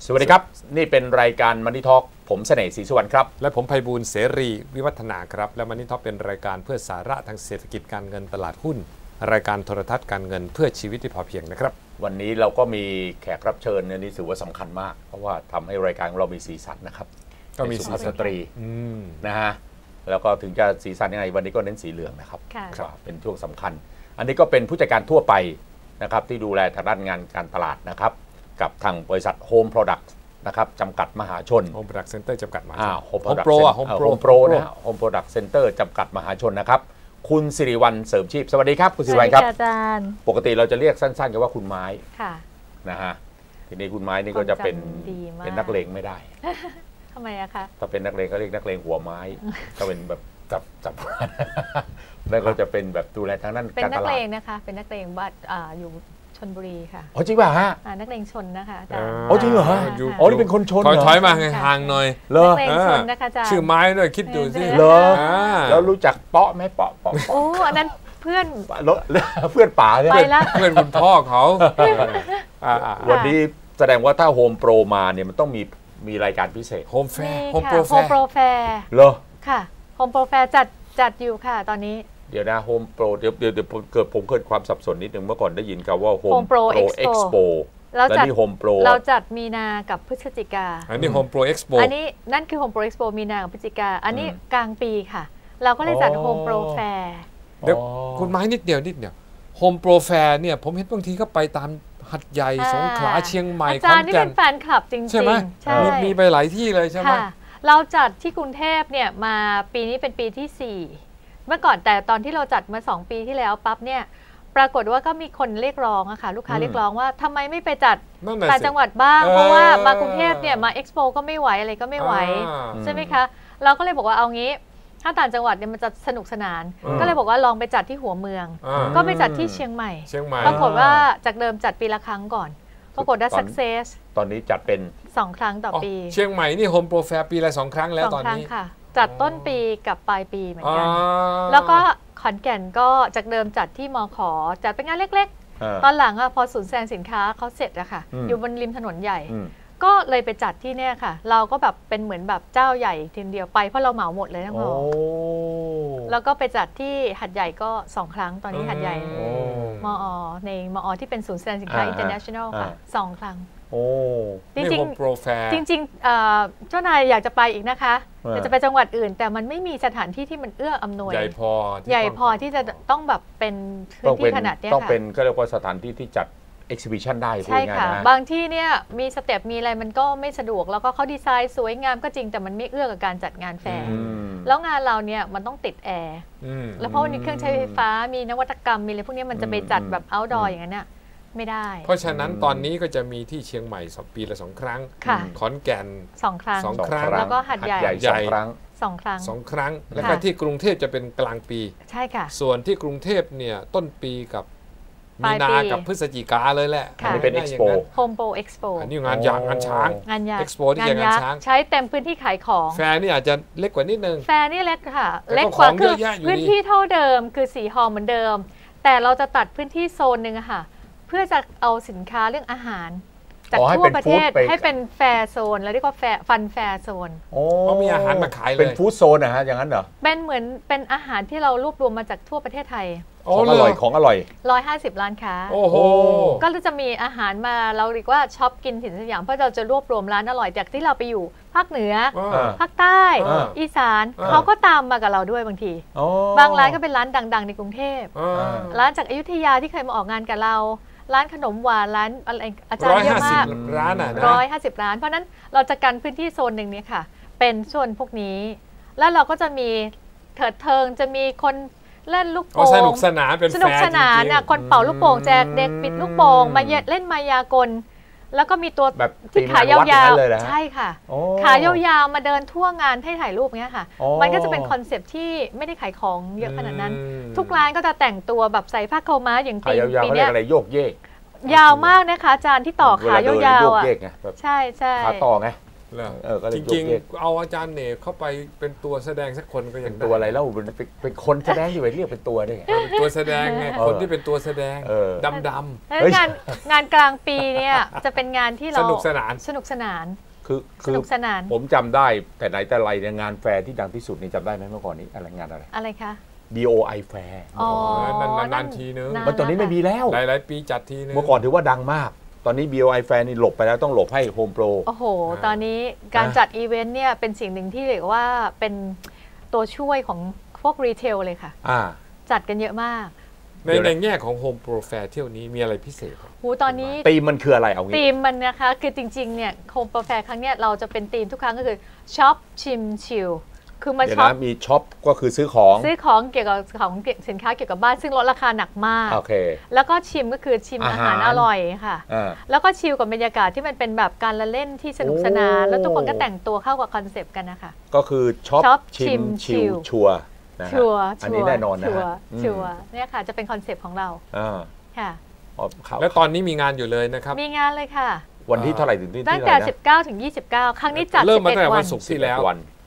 สวัสดีครับนี่เป็นรายการมันนี่ทอล์กผมเสน่ห์ศรีสุวรรณครับและผมไพบูลย์เสรีวิวัฒนาครับและมันนี่ทอล์กเป็นรายการเพื่อสาระทางเศรษฐกิจการเงินตลาดหุ้นรายการโทรทัศน์การเงินเพื่อชีวิตที่พอเพียงนะครับวันนี้เราก็มีแขกรับเชิญนี่ถือว่าสำคัญมากเพราะว่าทำให้รายการของเรามีสีสันนะครับก็มีสีสันสตรีนะฮะแล้วก็ถึงจะสีสันยังไงวันนี้ก็เน้นสีเหลืองนะครับเป็นช่วงสำคัญอันนี้ก็เป็นผู้จัดการทั่วไปนะครับที่ดูแลทางด้านงานการตลาดนะครับกับทางบริษัท Home Product นะครับจำกัดมหาชน Home Product Center จำกัดมหาชน Home Pro นะ Home Product Center จำกัดมหาชนนะครับคุณสิริวัลย์เสริมชีพสวัสดีครับคุณสิริวัลย์ครับอาจารย์ปกติเราจะเรียกสั้นๆกันว่าคุณไม้ค่ะนะฮะทีนี้คุณไม้นี่ก็จะเป็นนักเลงไม่ได้ทำไมอะคะถ้าเป็นนักเลงก็เรียกนักเลงหัวไม้ก็เป็นแบบจับแล้วก็จะเป็นแบบดูแลทางด้านเป็นการตลาดนักเลงนะคะเป็นนักเลงบ้านอยู่ชลบุรีค่ะอ๋อจริงป่ะฮะนักเลงชนนะคะอาจารย์อ๋อจริงเหรอฮะอ๋อนี่เป็นคนชนถอยมาห่างหน่อยนักเลงชนนะคะอาจารย์ชื่อไม้ด้วยคิดดูสิเหรอแล้วรู้จักเปาะไหมเปาะโอ้อันนั้นเพื่อนป่าใช่ไหมเพื่อนคุณพ่อเขาวันนี้แสดงว่าถ้าโฮมโปรมาเนี่ยมันต้องมีรายการพิเศษโฮมแฟร์โฮมโปรแฟร์เหรอค่ะโฮมโปรแฟร์จัดอยู่ค่ะตอนนี้เดี๋ยวนะโฮมโปรเดี๋ยวผมเกิดความสับสนนิดนึงเมื่อก่อนได้ยินคำว่าโฮมโปรเอ็กซ์โปแล้วนี่โฮมโปรเราจัดมีนากับพฤศจิกาอันนี้โฮมโปรเอ็กซ์โปอันนี้นั่นคือโฮมโปรเอ็กซ์โปมีนากับพฤศจิกาอันนี้กลางปีค่ะเราก็เลยจัดโฮมโปรแฟร์เดี๋ยวคุณไม้นิดเดียวโฮมโปรแฟร์เนี่ยผมเห็นบางทีก็ไปตามหัดใหญ่สงขลาเชียงใหม่อาจารย์นี่เป็นแฟนคลับจริงๆใช่ไหมมีไปหลายที่เลยใช่ไหมเราจัดที่กรุงเทพเนี่ยมาปีนี้เป็นปีที่4เมื่อก่อนแต่ตอนที่เราจัดมา2ปีที่แล้วปั๊บเนี่ยปรากฏว่าก็มีคนเรียกร้องอะค่ะลูกค้าเรียกร้องว่าทำไมไม่ไปจัดต่างจังหวัดบ้างเพราะว่ามากรุงเทพเนี่ยมาเอ็กซ์โปก็ไม่ไหวอะไรก็ไม่ไหวใช่ไหมคะเราก็เลยบอกว่าเอางี้ถ้าต่างจังหวัดเนี่ยมันจะสนุกสนานก็เลยบอกว่าลองไปจัดที่หัวเมืองก็ไปจัดที่เชียงใหม่ปรากฏว่าจากเดิมจัดปีละครั้งก่อนปรากฏว่า success ตอนนี้จัดเป็น 2 ครั้งต่อปีเชียงใหม่นี่โฮมโปรแฟร์ปีละ2 ครั้งแล้วตอนนี้ค่ะจัดต้นปีกับปลายปีเหมือนกันแล้วก็ขอนแก่นก็จากเดิมจัดที่มข.จัดเป็นงานเล็กๆตอนหลังพอศูนย์แสดงสินค้าเขาเสร็จอะค่ะอยู่บนริมถนนใหญ่ก็เลยไปจัดที่เนี่ยค่ะเราก็แบบเป็นเหมือนแบบเจ้าใหญ่ทีเดียวไปเพราะเราเหมาหมดเลยทั้งหมดแล้วก็ไปจัดที่หัดใหญ่ก็2 ครั้งตอนนี้หัดใหญ่ในมอที่เป็นศูนย์แสดงสินค้า international ค่ะ2 ครั้งจริงเจ้านายอยากจะไปอีกนะคะแต่จะไปจังหวัดอื่นแต่มันไม่มีสถานที่ที่มันเอื้ออำนวยใหญ่พอที่จะต้องแบบเป็นพื้นที่ขนาดนี้ค่ะต้องเป็นก็เรียกว่าสถานที่ที่จัดexhibition ได้ใช่ค่ะบางที่เนี่ยมีสเต็ปมีอะไรมันก็ไม่สะดวกแล้วก็เขาดีไซน์สวยงามก็จริงแต่มันไม่เอื้อกับการจัดงานแฟร์แล้วงานเราเนี่ยมันต้องติดแอร์แล้วเพราะวันนี้เครื่องใช้ไฟฟ้ามีนวัตกรรมมีอะไรพวกนี้มันจะไปจัดแบบ outdoor อย่างนั้นน่ะไม่ได้เพราะฉะนั้นตอนนี้ก็จะมีที่เชียงใหม่ปีละ2 ครั้งขอนแก่น 2 ครั้งแล้วก็หัดใหญ่ 2 ครั้ง 2 ครั้งแล้วก็ที่กรุงเทพจะเป็นกลางปีใช่ค่ะส่วนที่กรุงเทพเนี่ยต้นปีกับมีนากับพฤศจิกาเลยแหละอันนี้เป็นเอ็กซ์โปโฮมโปรเอ็กซ์โปอันนี้งานช้างเอ็กซ์โปที่งานช้างใช้เต็มพื้นที่ขายของแฟร์นี่อาจจะเล็กกว่านิดนึงแฟร์นี่เล็กค่ะเล็กกว่าคือพื้นที่เท่าเดิมคือ4 ฮอลล์เหมือนเดิมแต่เราจะตัดพื้นที่โซนหนึ่งค่ะเพื่อจะเอาสินค้าเรื่องอาหารจากทั่วประเทศให้เป็นแฟร์โซนแล้วเรียกว่าฟันแฟร์โซนก็มีอาหารมาขายเลยเป็นฟู้ดโซนนะฮะอย่างนั้นเหรอเป็นเหมือนเป็นอาหารที่เรารวบรวมมาจากทั่วประเทศไทยของอร่อย 150 ร้านค้าโอ้โหก็จะมีอาหารมาเราเรียกว่าช็อปกินถิ่นสยามเพราะเราจะรวบรวมร้านอร่อยจากที่เราไปอยู่ภาคเหนือภาคใต้อีสานเขาก็ตามมากับเราด้วยบางทีบางร้านก็เป็นร้านดังๆในกรุงเทพร้านจากอยุธยาที่เคยมาออกงานกับเราร้านขนมหวานร้านอะไรอาจารย์เยอะมากร้าน 150 ร้านเพราะนั้นเราจะกันพื้นที่โซนหนึ่งนี้ค่ะเป็นส่วนพวกนี้แล้วเราก็จะมีเถิดเทิงจะมีคนเล่นลูกโป่งสนุกสนานเป็นสนุกสนานน่ะคนเป่าลูกโป่งแจกเด็กปิดลูกโป่งมาเล่นมายากลแล้วก็มีตัวที่ขายาวๆใช่ค่ะขายาวๆมาเดินทั่วงานให้ถ่ายรูปเงี้ยค่ะมันก็จะเป็นคอนเซปต์ที่ไม่ได้ขายของเยอะขนาดนั้นทุกร้านก็จะแต่งตัวแบบใส่ผ้าขาวม้าอย่างปีนี้อะไรโยกเยกยาวมากนะคะอาจารย์ที่ต่อขายาวๆอ่ะใช่ขาต่อไงจริงๆเอาอาจารย์เนกเข้าไปเป็นตัวแสดงสักคนก็ยังตัวอะไรแล้วเป็นคนแสดงอยู่ไปเรียกเป็นตัวได้เป็นตัวแสดงไงคนที่เป็นตัวแสดงดำงานกลางปีเนี่ยจะเป็นงานที่เราสนุกสนานคือผมจำได้แต่ไหนแต่ไรเนี่ยงานแฟร์ที่ดังที่สุดนี่จำได้ไหมเมื่อก่อนนี้อะไรงานอะไรคะ BOI แฟร์นานทีนึงมันตอนนี้ไม่มีแล้วหลายปีจัดทีนึงเมื่อก่อนถือว่าดังมากตอนนี้ BOI แฟร์นี่หลบไปแล้วต้องหลบให้ Home Pro โอ้โหตอนนี้การจัดอีเวนต์เนี่ยเป็นสิ่งหนึ่งที่เรียกว่าเป็นตัวช่วยของพวกรีเทลเลยค่ะจัดกันเยอะมากในแง่ของ Home Pro Fair เที่ยวนี้มีอะไรพิเศษตอนนี้ธีมมันคืออะไรเอางี้ธีมมันนะคะคือจริงๆเนี่ย Home Pro Fair ครั้งเนี้ยเราจะเป็นธีมทุกครั้งก็คือช็อปชิมชิลคือมาช็อปมีช็อปก็คือซื้อของเกี่ยวกับของสินค้าเกี่ยวกับบ้านซึ่งลดราคาหนักมากแล้วก็ชิมก็คือชิมอาหารอร่อยค่ะแล้วก็ชิลกับบรรยากาศที่มันเป็นแบบการละเล่นที่สนุกสนานแล้วทุกคนก็แต่งตัวเข้ากับคอนเซปต์กันนะคะก็คือช็อปชิมชิลชัวร์อันนี้แน่นอนนะชัวร์เนี่ยค่ะจะเป็นคอนเซปต์ของเราค่ะแล้วตอนนี้มีงานอยู่เลยนะครับมีงานเลยค่ะวันที่เท่าไหร่ถึงที่ตั้งแต่19ถึง29ครั้งนี้จัดเริ่มมาตั้งแต่วันศุกร์ที่แล้ว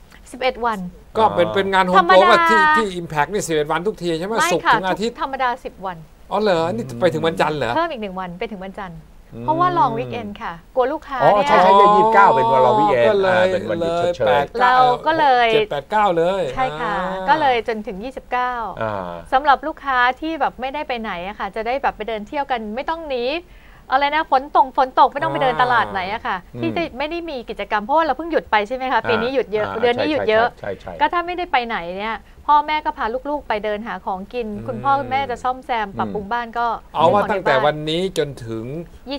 11 วันก็เป็นงานโฮมโปรที่ Impact นี่11 วันทุกทีใช่ไหมศุกร์ถึงอาทิตย์ธรรมดา10 วันอ๋อเหรอนี่ไปถึงวันจันทร์เหรอเพิ่มอีก1 วันไปถึงวันจันทร์เพราะว่าลองวีคเอนด์ค่ะกลัวลูกค้าเนี่ยใช่29เป็นวันลองวีคเอนด์เป็นวันหยุดเฉยๆเราก็เลย 7 8 9เลยใช่ค่ะก็เลยจนถึง29สำหรับลูกค้าที่แบบไม่ได้ไปไหนอะค่ะจะได้แบบไปเดินเที่ยวกันไม่ต้องหนีอะไรนะฝนตกไม่ต้องไปเดินตลาดไหนอะค่ะที่จะไม่ได้มีกิจกรรมเพราะว่าเราเพิ่งหยุดไปใช่ไหมคะปีนี้หยุดเยอะเดือนนี้หยุดเยอะก็ถ้าไม่ได้ไปไหนเนี่ยพ่อแม่ก็พาลูกๆไปเดินหาของกินคุณพ่อคุณแม่จะซ่อมแซมปรับปรุงบ้านก็เอาว่าตั้งแต่วันนี้จนถึง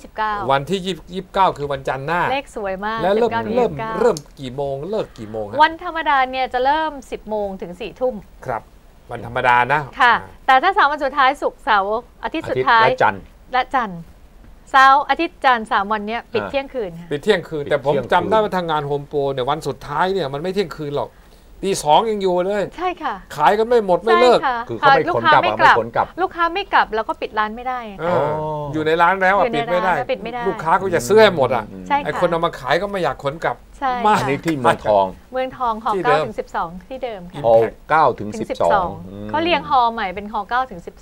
29 วันที่29คือวันจันทร์หน้าเลขสวยมากแล้วเริ่มกี่โมงเลิกกี่โมงวันธรรมดาเนี่ยจะเริ่ม10 โมงถึง4 ทุ่มครับวันธรรมดานะค่ะแต่ถ้า3 วันสุดท้ายศุกร์เสาร์อาทิตย์สุดท้ายและจันทร์เสาร์อาทิตย์จันทร์3 วันนี้ปิดเที่ยงคืนปิดเที่ยงคืนแต่ผมจำได้ว่าทางงานโฮมโปรเนี่ยวันสุดท้ายเนี่ยมันไม่เที่ยงคืนหรอกตี 2ยังอยู่เลยใช่ค่ะขายกันไม่หมดไม่เลิกคือเขาไม่ขนกลับลูกค้าไม่กลับแล้วก็ปิดร้านไม่ได้อยู่ในร้านแล้วปิดไม่ได้ลูกค้าก็จะซื้อให้หมดอ่ะไอคนเอามาขายก็ไม่อยากขนกลับมากนี่ที่เมืองทองฮอ9 ถึง 12ที่เดิมค่ะฮอ9 ถึง 12 เขาเรียงฮอใหม่เป็นฮอ9 ถึง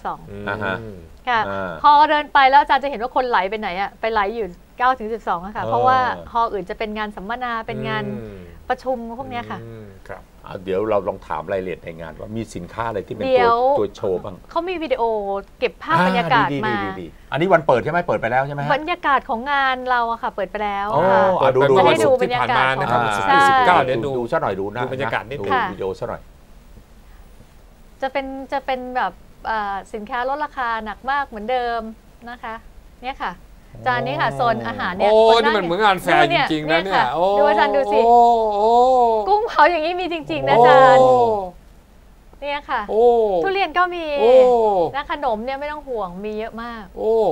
12ค่ะพอเดินไปแล้วอาจารย์จะเห็นว่าคนไหลไปไหนอะไปไหลอยู่9 ถึง 12อะค่ะเพราะว่าฮออื่นจะเป็นงานสัมมนาเป็นงานประชุมพวกนี้ค่ะครับเดี๋ยวเราลองถามรายละเอียดในงานว่ามีสินค้าอะไรที่เป็นตัวโชว์บ้างเขามีวิดีโอเก็บภาพบรรยากาศมาอันนี้วันเปิดใช่ไหมเปิดไปแล้วใช่ไหมบรรยากาศของงานเราอะค่ะเปิดไปแล้วจะให้ดูบรรยากาศนะครับ19เดี๋ยวดูซะหน่อยดูนะบรรยากาศนิดนึงวิดีโอซะหน่อยจะเป็นแบบสินค้าลดราคาหนักมากเหมือนเดิมนะคะเนี่ยค่ะจานนี้ค่ะโซนอาหารเนี่ยโอ้นี่มันเหมือนงานแฟร์จริงๆนะเนี่ยดูอาจารย์ดูสิกุ้งเผาอย่างนี้มีจริงๆนะอาจารย์เนี่ยค่ะทุเรียนก็มีนะขนมเนี่ยไม่ต้องห่วงมีเยอะมาก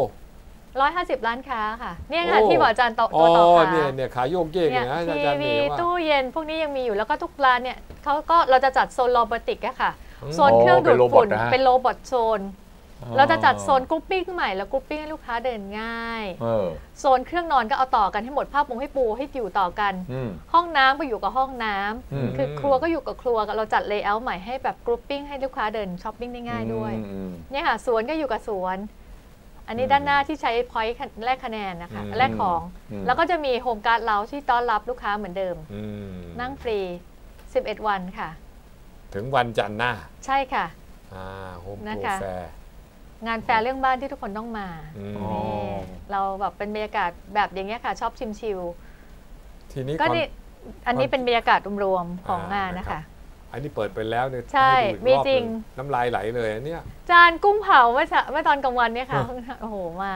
150 ร้านค้าค่ะเนี่ยค่ะที่บอกอาจารย์ตัวต่อขาเนี่ยขายโยกเยกเนี่ยทีวีตู้เย็นพวกนี้ยังมีอยู่แล้วก็ทุกร้านเนี่ยเขาก็เราจะจัดโซนโรบอติกอะค่ะโซนเครื่องดูดฝุ่นเป็นโรบอทโซนเราจะจัดโซนกรุ๊ปปิ้งใหม่แล้วกรุ๊ปปิ้งให้ลูกค้าเดินง่ายโซนเครื่องนอนก็เอาต่อกันให้หมดผ้าปูให้ปูให้อยู่ต่อกันห้องน้ำก็อยู่กับห้องน้ำคือครัวก็อยู่กับครัวเราจัดเลเยอร์ใหม่ให้แบบกรุ๊ปปิ้งให้ลูกค้าเดินช้อปปิ้งได้ง่ายด้วยเนี่ยค่ะสวนก็อยู่กับสวนอันนี้ด้านหน้าที่ใช้พอยต์แลกคะแนนนะคะแลกของแล้วก็จะมีโฮมการ์ดเราที่ต้อนรับลูกค้าเหมือนเดิมนั่งฟรี11 วันค่ะถึงวันจันทร์หน้าใช่ค่ะโฮมโปรแฟร์งานแฟร์เรื่องบ้านที่ทุกคนต้องมาเราแบบเป็นบรรยากาศแบบอย่างเงี้ยค่ะชอบชิลทีนี้ก็นี่อันนี้เป็นบรรยากาศรวมๆของงานนะคะอันนี้เปิดไปแล้วเนี่ยใช่มีจริงน้ำลายไหลเลยเนี่ยจานกุ้งเผาเมื่อตอนกลางวันเนี่ยค่ะโอ้โหมา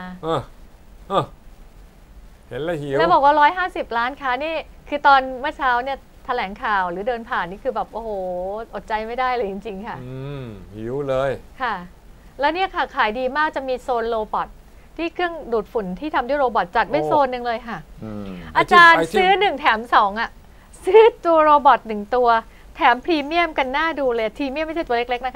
เห็นแล้วหิวแล้วบอกว่า150 ร้านค้านี่คือตอนเมื่อเช้าเนี่ยแถลงข่าวหรือเดินผ่านนี่คือแบบโอ้โหอดใจไม่ได้เลยจริงๆค่ะหิวเลยค่ะแล้วเนี่ยค่ะขายดีมากจะมีโซนโรบอทที่เครื่องดูดฝุ่นที่ทำด้วยโรบอทจัดไว้โซนหนึ่งเลยค่ะอาจารย์ซื้อ1 แถม 2อ่ะซื้อตัวโรบอท1 ตัวแถมพรีเมียมกันหน้าดูเลยพรีเมียมไม่ใช่ตัวเล็กๆนะคะ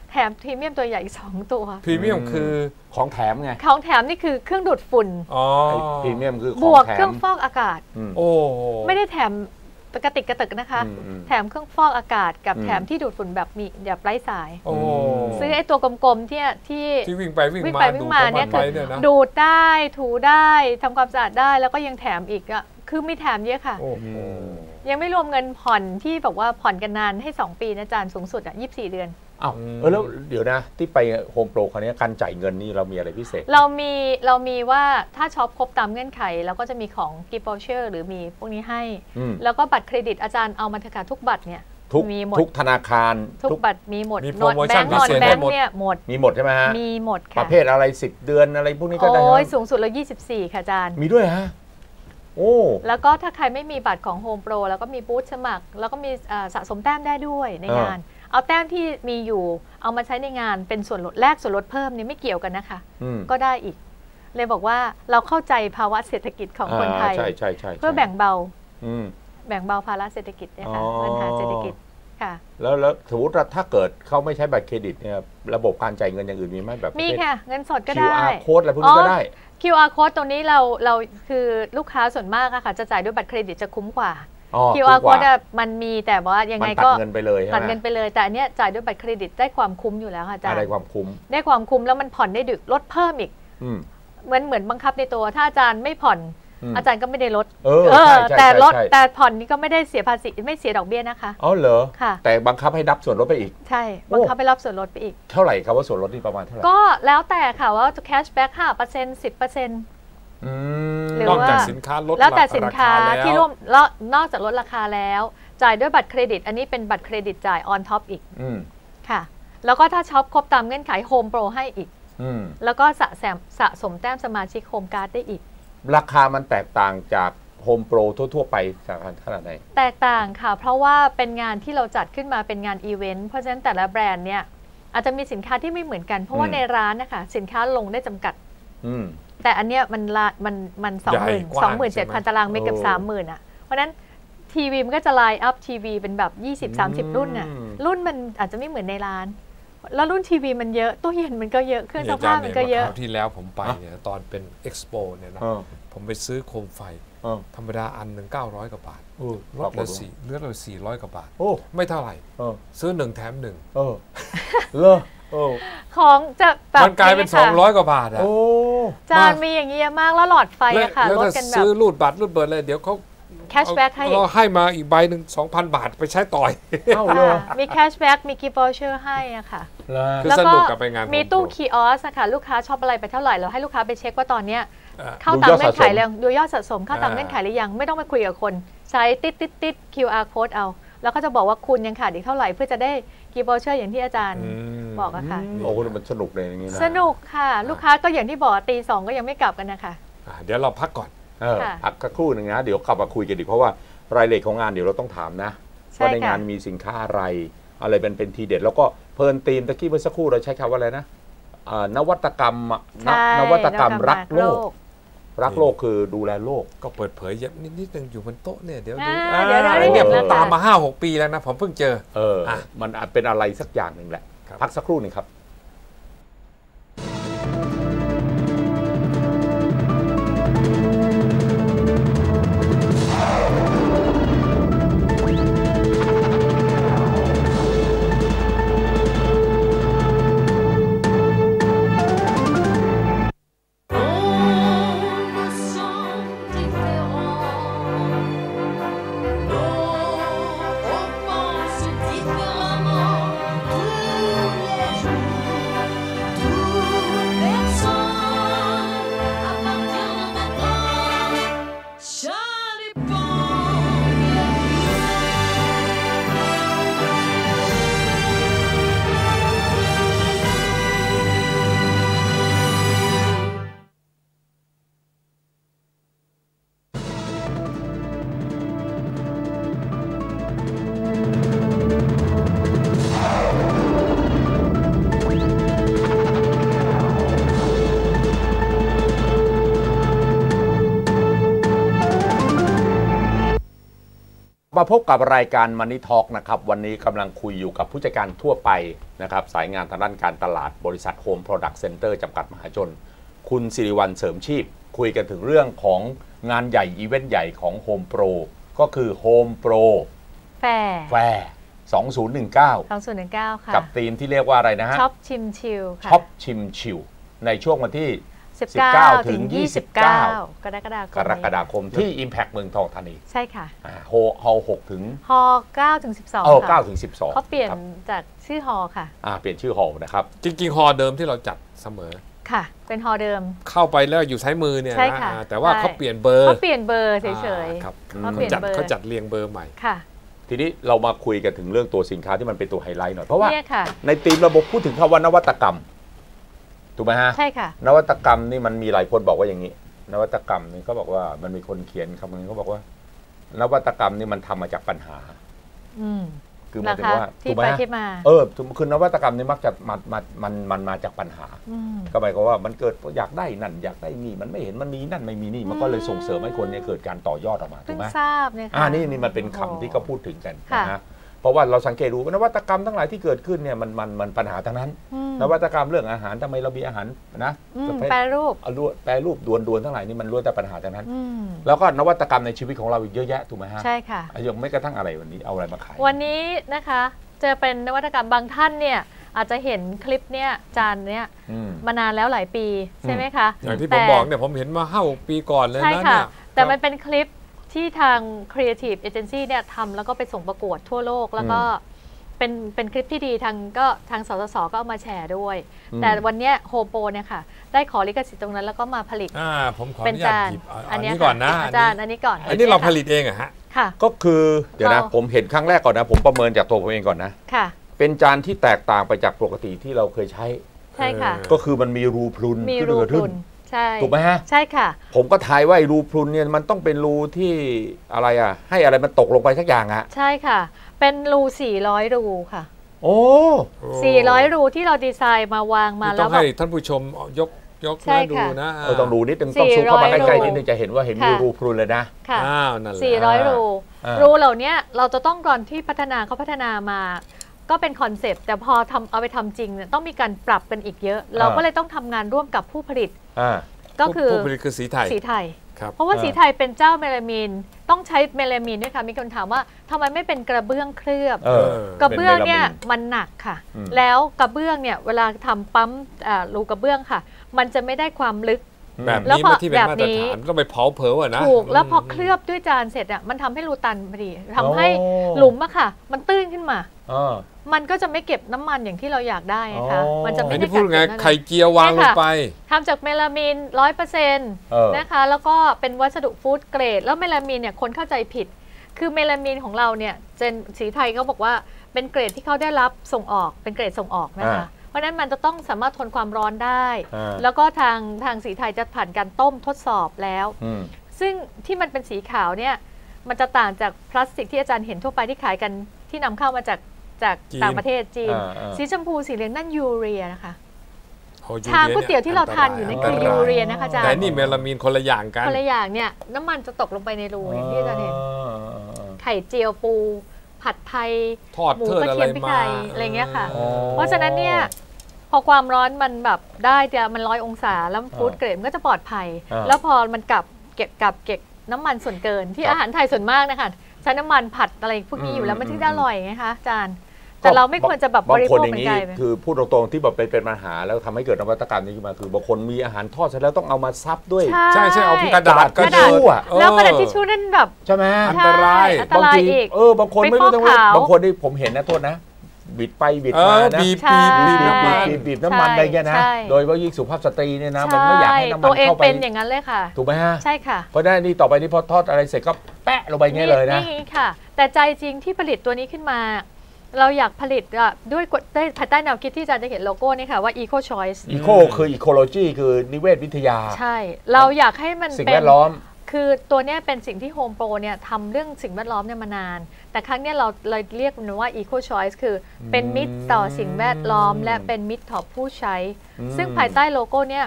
แถมพรีเมียมตัวใหญ่อีก2 ตัวพรีเมียมคือของแถมไงของแถมนี่คือเครื่องดูดฝุ่นพรีเมียมคือบวกเครื่องฟอกอากาศโอ้ไม่ได้แถมกระติกกระตึกนะคะแถมเครื่องฟอกอากาศกับแถมที่ดูดฝุ่นแบบมีแบบไร้สายซื้อไอ้ตัวกลมๆที่วิ่งไปวิ่งมาเนี่ยคือดูดได้ถูได้ทำความสะอาดได้แล้วก็ยังแถมอีกอ่ะคือมีแถมเยอะค่ะยังไม่รวมเงินผ่อนที่บอกว่าผ่อนกันนานให้2 ปีนะอาจารย์สูงสุดอ่ะ24 เดือนอ้าวแล้วเดี๋ยวนะที่ไปโฮมโปรคราวนี้การจ่ายเงินนี่เรามีอะไรพิเศษเรามีว่าถ้าช็อปครบตามเงื่อนไขเราก็จะมีของกิฟต์วอเชอร์หรือมีพวกนี้ให้แล้วก็บัตรเครดิตอาจารย์เอามาเถอะค่ะทุกบัตรเนี่ยมีหมดทุกธนาคารทุกบัตรมีหมดโปรโมชั่นพิเศษเนี่ยหมดมีหมดใช่ไหมฮะมีหมดค่ะประเภทอะไร10 เดือนอะไรพวกนี้ก็ได้โอ้ยสูงสุดเรา24ค่ะอาจารย์มีด้วยฮะโอ้แล้วก็ถ้าใครไม่มีบัตรของโฮมโปรแล้วก็มีบูธสมัครแล้วก็มีสะสมแต้มได้ด้วยในงานเอาแต้มที่มีอยู่เอามาใช้ในงานเป็นส่วนลดแลกส่วนลดเพิ่มนี่ไม่เกี่ยวกันนะคะก็ได้อีกเลยบอกว่าเราเข้าใจภาวะเศรษฐกิจของคนไทยเพื่อแบ่งเบาภาระเศรษฐกิจนะคะปัญหาเศรษฐกิจค่ะแล้วสมมติว่าถ้าเกิดเขาไม่ใช้บัตรเครดิตเนี่ยระบบการจ่ายเงินอย่างอื่นมีไหมแบบมีค่ะเงินสดก็ได้ QR code อะไรพวกนี้ก็ได้ QR code ตรงนี้เราคือลูกค้าส่วนมากอะค่ะจะจ่ายด้วยบัตรเครดิตจะคุ้มกว่า QR code มันมีแต่ว่ายังไงก็ตัดเงินไปเลยตัดเงินไปเลยแต่อันเนี้ยจ่ายด้วยบัตรเครดิตได้ความคุ้มอยู่แล้วค่ะอาจารย์ได้ความคุ้มแล้วมันผ่อนได้ดึกลดเพิ่มอีกเหมือนบังคับในตัวถ้าอาจารย์ไม่ผ่อนอาจารย์ก็ไม่ได้ลดแต่ผ่อนนี้ก็ไม่ได้เสียภาษีไม่เสียดอกเบี้ยนะคะอ๋อเหรอค่ะแต่บังคับให้รับส่วนลดไปอีกใช่บังคับให้รับส่วนลดไปอีกเท่าไหร่ครับว่าส่วนลดนี่ประมาณเท่าไหร่ก็แล้วแต่ค่ะว่าจะแคชแบ็ก 5% 10% นอกจากสินค้าลดแล้วแต่สินค้าที่ร่วมแล้วนอกจากลดราคาแล้วจ่ายด้วยบัตรเครดิตอันนี้เป็นบัตรเครดิตจ่ายออนท็อปอีกค่ะแล้วก็ถ้าช็อปครบตามเงื่อนไขโฮมโปรให้อีกแล้วก็สะสมแต้มสมาชิกโฮมการ์ดได้อีกราคามันแตกต่างจากโฮมโปรทั่วๆไปจากขนาดไหนแตกต่างค่ะเพราะว่าเป็นงานที่เราจัดขึ้นมาเป็นงานอีเวนต์เพราะฉะนั้นแต่ละแบรนด์เนี่ยอาจจะมีสินค้าที่ไม่เหมือนกันเพราะว่าในร้านนะคะสินค้าลงได้จำกัดแต่อันเนี้ยมัน27,000 ตารางเมตรกับ30,000อ่ะเพราะนั้นทีวีมันก็จะไลน์อัพทีวีเป็นแบบ20-30 รุ่นน่ะรุ่นมันอาจจะไม่เหมือนในร้านแล้วรุ่นทีวีมันเยอะตู้เย็นมันก็เยอะเครื่องซักผ้ามันก็เยอะคราวที่แล้วผมไปเนี่ยตอนเป็นเอ็กซ์โปเนี่ยนะผมไปซื้อโคมไฟธรรมดาอันหนึ่ง900 กว่าบาทลดเหลือ400 กว่าบาทไม่เท่าไหร่ซื้อ1 แถม 1 เลอของจะแบบมันกลายเป็น200 กว่าบาทอ่ะจานมีอย่างเงี้ยมากแล้วหลอดไฟอะค่ะลดกันแบบซื้อรูดบัตรรูดเบิร์เลยเดี๋ยวเขาแคชแบ็กให้มาอีกใบหนึ่ง 2,000 บาทไปใช้ต่อยมีแคชแบ็กมีกิฟต์วอเชอร์ให้อะค่ะแล้วก็มีตู้คีออสค่ะลูกค้าชอบอะไรไปเท่าไหร่เราให้ลูกค้าไปเช็คว่าตอนเนี้ยเข้าตามเงื่อนไขแล้วดูยอดสะสมเข้าตามเงื่อนไขหรือยังไม่ต้องไปคุยกับคนใช้ติด QR code เอาแล้วก็จะบอกว่าคุณยังขาดอีกเท่าไหร่เพื่อจะได้กิฟต์วอเชอร์อย่างที่อาจารย์บอกอะค่ะโอ้โหมันสนุกเลยอย่างนี้นะสนุกค่ะลูกค้าก็อย่างที่บอกตี 2ก็ยังไม่กลับกันนะคะเดี๋ยวเราพักก่อนพักสักครู่หนึ่งนะเดี๋ยวกลับมาคุยกันดีเพราะว่ารายละเอียดของงานเดี๋ยวเราต้องถามนะว่าในงานมีสินค้าอะไรเป็นทีเด็ดแล้วก็เพลินธีมตะกี้เมื่อสักครู่เราใช้คำว่าอะไรนะนวัตกรรมรักโลกคือดูแลโลกก็เปิดเผยนิดนึงอยู่บนโต๊ะเนี่ยเดี๋ยวดูเนี่ยผมตามมา 5-6 ปีแล้วนะผมเพิ่งเจอมันอาจเป็นอะไรสักอย่างหนึ่งแหละพักสักครู่หนึ่งครับมาพบกับรายการ Money Talk นะครับวันนี้กำลังคุยอยู่กับผู้จัดการทั่วไปนะครับสายงานทางด้านการตลาดบริษัท Home Product Center จำกัดมหาชนคุณสิริวัลย์เสริมชีพคุยกันถึงเรื่องของงานใหญ่อีเวนต์ใหญ่ของ Home Pro ก็คือ Home Pro แฟร์ 2019 ค่ะกับธีมที่เรียกว่าอะไรนะฮะช็อปชิมชิลค่ะช็อปชิมชิลในช่วงวันที่ 19 ถึง 29 กรกฎาคมที่ Impact เมืองทองธานีใช่ค่ะฮอล6ถึงฮอ9ถึง12 9ถึง12 เขาเปลี่ยนจากชื่อฮอค่ะเปลี่ยนชื่อฮอลนะครับจริงๆฮอเดิมที่เราจัดเสมอค่ะเป็นฮอเดิมเข้าไปแล้วอยู่ซ้ายมือเนี่ยใช่ค่ะแต่ว่าเขาเปลี่ยนเบอร์เฉยๆครับเขาจัดเรียงเบอร์ใหม่ค่ะทีนี้เรามาคุยกันถึงเรื่องตัวสินค้าที่มันเป็นตัวไฮไลท์หน่อยเพราะว่าในธีมระบบพูดถึงคำว่านวัตกรรมถูกไหมฮะใช่ค่ะนวัตกรรมนี่มันมีหลายคนบอกว่าอย่างนี้นวัตกรรมนี่เขาบอกว่ามันมีคนเขียนคำนึงเขาบอกว่านวัตกรรมนี่มันทำมาจากปัญหาคือหมายถึงว่าถูกไหมคือนวัตกรรมนี่มักจะมันมาจากปัญหาก็หมายความว่ามันเกิดอยากได้นั่นอยากได้นี่มันไม่เห็นมันมีนั่นไม่มีนี่มันก็เลยส่งเสริมให้คนเนี่ยเกิดการต่อยอดออกมาถูกไหมทราบเนี่ยค่ะนี่มันเป็นคำที่เขาพูดถึงกันนะเพราะว่าเราสังเกตดูนวัตกรรมทั้งหลายที่เกิดขึ้นเนี่ยมันปัญหาทั้งนั้นนวัตกรรมเรื่องอาหารทำไมเรามีอาหารนะแปรรูปดวนทั้งหลายนี่มันล้วนแต่ปัญหาทั้งนั้นแล้วก็นวัตกรรมในชีวิตของเราอีกเยอะแยะถูกไหมฮะใช่ค่ะยังไม่กระทั่งอะไรวันนี้เอาอะไรมาขายวันนี้นะคะจะเป็นนวัตกรรมบางท่านเนี่ยอาจจะเห็นคลิปเนี่ยจานเนี่ยมานานแล้วหลายปีใช่ไหมคะอย่างที่ผมบอกเนี่ยผมเห็นมา5-6 ปีก่อนเลยนะเนี่ยแต่มันเป็นคลิปที่ทาง Creative Agency เนี่ยทำแล้วก็ไปส่งประกวดทั่วโลกแล้วก็เป็นคลิปที่ดีทางสสสก็เอามาแชร์ด้วยแต่วันนี้โฮโปเนี่ยค่ะได้ขอลิขสิทธิ์ตรงนั้นแล้วก็มาผลิตผมขออนุญาตหยิบอันนี้ก่อนนะอาจารย์อันนี้ก่อนอันนี้เราผลิตเองอะฮะค่ะก็คือเดี๋ยวนะผมเห็นครั้งแรกก่อนนะผมประเมินจากตัวผมเองก่อนนะค่ะเป็นจานที่แตกต่างไปจากปกติที่เราเคยใช้ใช่ค่ะก็คือมันมีรูพรุนใช่ถูกไหมฮะใช่ค่ะผมก็ทายว่ารูพรุนเนี่ยมันต้องเป็นรูที่อะไรให้อะไรมันตกลงไปสักอย่างใช่ค่ะเป็นรู400รูค่ะโอ้ 400รูที่เราดีไซน์มาวางมาแล้วต้องให้ท่านผู้ชมยกดูนะต้องดูนิดนึงต้องซูมเข้ามาใกล้ๆนิดนึงจะเห็นว่าเห็นมีรูพรุนเลยนะค่ะ400รูเหล่านี้เราจะต้องก่อนที่พัฒนามาก็เป็นคอนเซปต์แต่พอเอาไปทำจริงเนี่ยต้องมีการปรับกันอีกเยอะเราก็เลยต้องทำงานร่วมกับผู้ผลิตก็คือผู้ผลิตคือสีไทยเพราะว่าสีไทยเป็นเจ้าเมลามีนต้องใช้เมลามีนด้วยค่ะมีคนถามว่าทำไมไม่เป็นกระเบื้องเคลือบกระเบื้องเนี่ยมันหนักค่ะแล้วกระเบื้องเนี่ยเวลาทำปั๊มรูกระเบื้องค่ะมันจะไม่ได้ความลึกแบบนี้ไม่ที่เป็นมาตรฐานต้องไปเผาเผลอนะถูกแล้วพอเคลือบด้วยจานเสร็จอ่ะมันทำให้รูตันพอดีทำให้หลุมอะค่ะมันตื้นขึ้นมามันก็จะไม่เก็บน้ำมันอย่างที่เราอยากได้นะคะมันจะไม่ได้พูดไงไข่เจียววางลงไปทำจากเมลามีน 100% นะคะแล้วก็เป็นวัสดุฟู้ดเกรดแล้วเมลามีนเนี่ยคนเข้าใจผิดคือเมลามีนของเราเนี่ยสีไทยเขาบอกว่าเป็นเกรดที่เขาได้รับส่งออกเป็นเกรดส่งออกนะคะเพราะนั้นมันจะต้องสามารถทนความร้อนได้แล้วก็ทางสีไทยจะผ่านการต้มทดสอบแล้วซึ่งที่มันเป็นสีขาวเนี่ยมันจะต่างจากพลาสติกที่อาจารย์เห็นทั่วไปที่ขายกันที่นำเข้ามาจากต่างประเทศจีนสีชมพูสีเหลืองนั่นยูเรียนะคะชาก๋วยเตี๋ยวที่เราทานอยู่นั่นคือยูเรียนะคะอาจารย์แต่นี่เมลามีนคนละอย่างกันคนละอย่างเนี่ยน้ำมันจะตกลงไปในรูอย่างที่อาจารย์เห็นไข่เจียวปูผัดไทยหมูกระเทียมพริกไทยอะไรเงี้ยค่ะเพราะฉะนั้นเนี่ยพอความร้อนมันแบบได้มัน100 องศาแล้วฟู้ดเกรดมันก็จะปลอดภัยแล้วพอมันเก็บน้ำมันส่วนเกินที่อาหารไทยส่วนมากนะคะใช้น้ำมันผัดอะไรพวกนี้อยู่แล้วมันถึงจะอร่อยไงคะอาจารย์แต่เราไม่ควรจะแบบบริโภคเป็นไงคือพูดตรงๆที่แบบเป็นปัญหาแล้วทำให้เกิดนวัตกรรมนี้ขึ้นมาคือบางคนมีอาหารทอดเสร็จแล้วต้องเอามาซับด้วยใช่เอากระดาษแล้วกระดาษทิชชู่นั่นแบบใช่ไหมอันตรายบางทีบางคนไม่รู้ว่าบางคนที่ผมเห็นนะโทษนะบิดไปบิดมานะบีบน้ำมันอะไรเงี้ยนะโดยว่ายิ่งสุภาพสตรีเนี่ยนะมันไม่อยากให้น้ำมันเข้าไปตัวเองเป็นอย่างนั้นเลยค่ะถูกไหมฮะใช่ค่ะเพราะฉะนั้นนี่ต่อไปนี่พอทอดอะไรเสร็จก็แปะลงไปงี้เลยนะนี่ค่ะแต่ใจจริงที่ผลิตตัวนี้ขึ้นมาเราอยากผลิตด้วยภายใต้แนวคิดที่อาจารย์จะเห็นโลโก้นี่ค่ะว่า Eco Choice Eco คือ Ecology คือนิเวศวิทยาใช่เราอยากให้มันสิ่งแวดล้อมคือตัวนี้เป็นสิ่งที่ Home Pro เนี่ยทำเรื่องสิ่งแวดล้อมเนี่ยมานานแต่ครั้งนี้เราเลยเรียกมันว่า Eco Choice คือเป็นมิตรต่อสิ่งแวดล้อมและเป็นมิตรต่อผู้ใช้ซึ่งภายใต้โลโก้เนี่ย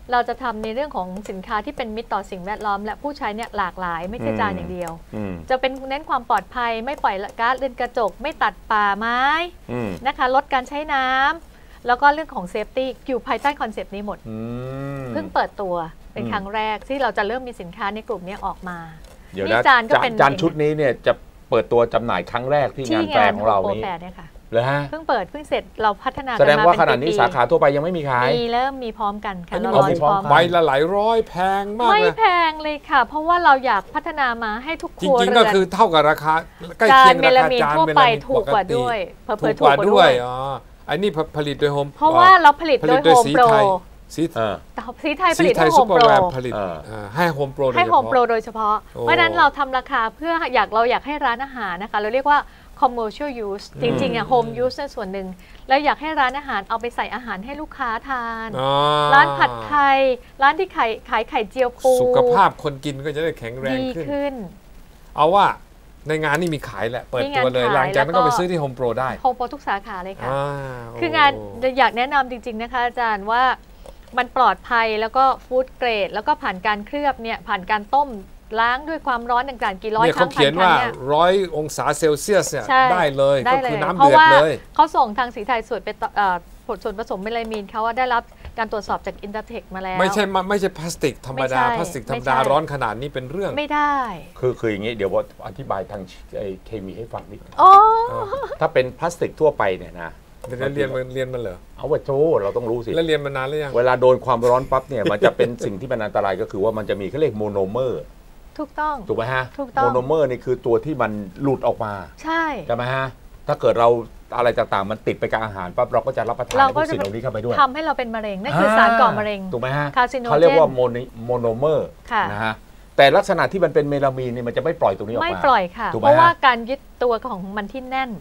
เราจะทำในเรื่องของสินค้าที่เป็นมิตรต่อสิ่งแวดล้อมและผู้ใช้เนี่ยหลากหลายไม่ใช่จานอย่างเดียวจะเป็นเน้นความปลอดภัยไม่ปล่อยก๊าซเรือนกระจกไม่ตัดป่าไม้นะคะลดการใช้น้ำแล้วก็เรื่องของเซฟตี้อยู่ภายใต้คอนเซปต์นี้หมดเพิ่งเปิดตัวเป็นครั้งแรกที่เราจะเริ่มมีสินค้าในกลุ่มนี้ออกมาเดี๋ยวนะจานชุดนี้เนี่ยจะเปิดตัวจำหน่ายครั้งแรกที่งานแฟร์ของเรานี้เลยฮะเพิ่งเพิ่งเสร็จเราพัฒนาแสดงว่าขนาดนี้สาขาทั่วไปยังไม่มีขายเริ่มมีพร้อมกันค่ะเราพร้อมใบละหลายร้อยแพงมากไม่แพงเลยค่ะเพราะว่าเราอยากพัฒนามาให้ทุกครัวเรือนจริงๆก็คือเท่ากับราคาใกล้เคียงราคาจานทั่วไปถูกกว่าด้วยถูกกว่าด้วยอ๋ออันนี้ผลิตโดยโฮมเพราะว่าเราผลิตโดยโฮมโปรสีไทยผลิตให้โฮมโปรให้โฮมโปรโดยเฉพาะเพราะฉะนั้นเราทำราคาเพื่อเราอยากให้ร้านอาหารนะคะเราเรียกว่า commercial use จริงๆhome use ในส่วนหนึ่งแล้วอยากให้ร้านอาหารเอาไปใส่อาหารให้ลูกค้าทานร้านผัดไทยร้านที่ขายไข่เจียวปูสุขภาพคนกินก็จะได้แข็งแรงขึ้นเอาว่าในงานนี่มีขายแหละเปิดตัวเลยหลังจากนั้นก็ไปซื้อที่โฮมโปรได้โฮมโปรทุกสาขาเลยค่ะคืองานอยากแนะนำจริงๆนะคะอาจารย์ว่ามันปลอดภัยแล้วก็ฟู้ดเกรดแล้วก็ผ่านการเคลือบเนี่ยผ่านการต้มล้างด้วยความร้อนต่างๆกี่ร้อยครั้งเขาเขียนว่า100 องศาเซลเซียสได้เลยก็คือน้ำเดือดเลยเขาส่งทางสีไทยสูตรเป็นส่วนผสมเมลามีนเขาว่าได้รับการตรวจสอบจากอินเตอร์เทคมาแล้วไม่ใช่พลาสติกธรรมดาพลาสติกธรรมดาร้อนขนาดนี้เป็นเรื่องไม่ได้คืออย่างนี้เดี๋ยวว่าอธิบายทางเคมีให้ฟังนิดถ้าเป็นพลาสติกทั่วไปเนี่ยนะเรียนมันเหรอเอาไว้โธ่เราต้องรู้สิแล้วเรียนมานานหรือยังเวลาโดนความร้อนปั๊บเนี่ยมันจะเป็นสิ่งที่เป็นอันตรายก็คือว่ามันจะมีเขาเรียกโมโนเมอร์ถูกต้องถูกไหมฮะโมโนเมอร์นี่คือตัวที่มันหลุดออกมาใช่ไหมฮะถ้าเกิดเราอะไรต่างๆมันติดไปกับอาหารปั๊บเราก็จะรับประทานพวกสิ่งเหล่านี้เข้าไปด้วยทำให้เราเป็นมะเร็งนั่นคือสารก่อมะเร็งถูกไหมฮะเขาเรียกว่าโมโนเมอร์นะฮะแต่ลักษณะที่มันเป็นเมลามีนนี่มันจะไม่ปล่อยตรงนี้ออกมาไม่ปล่อยค่ะเพราะว่าการยึดตัวของมันที่แน่น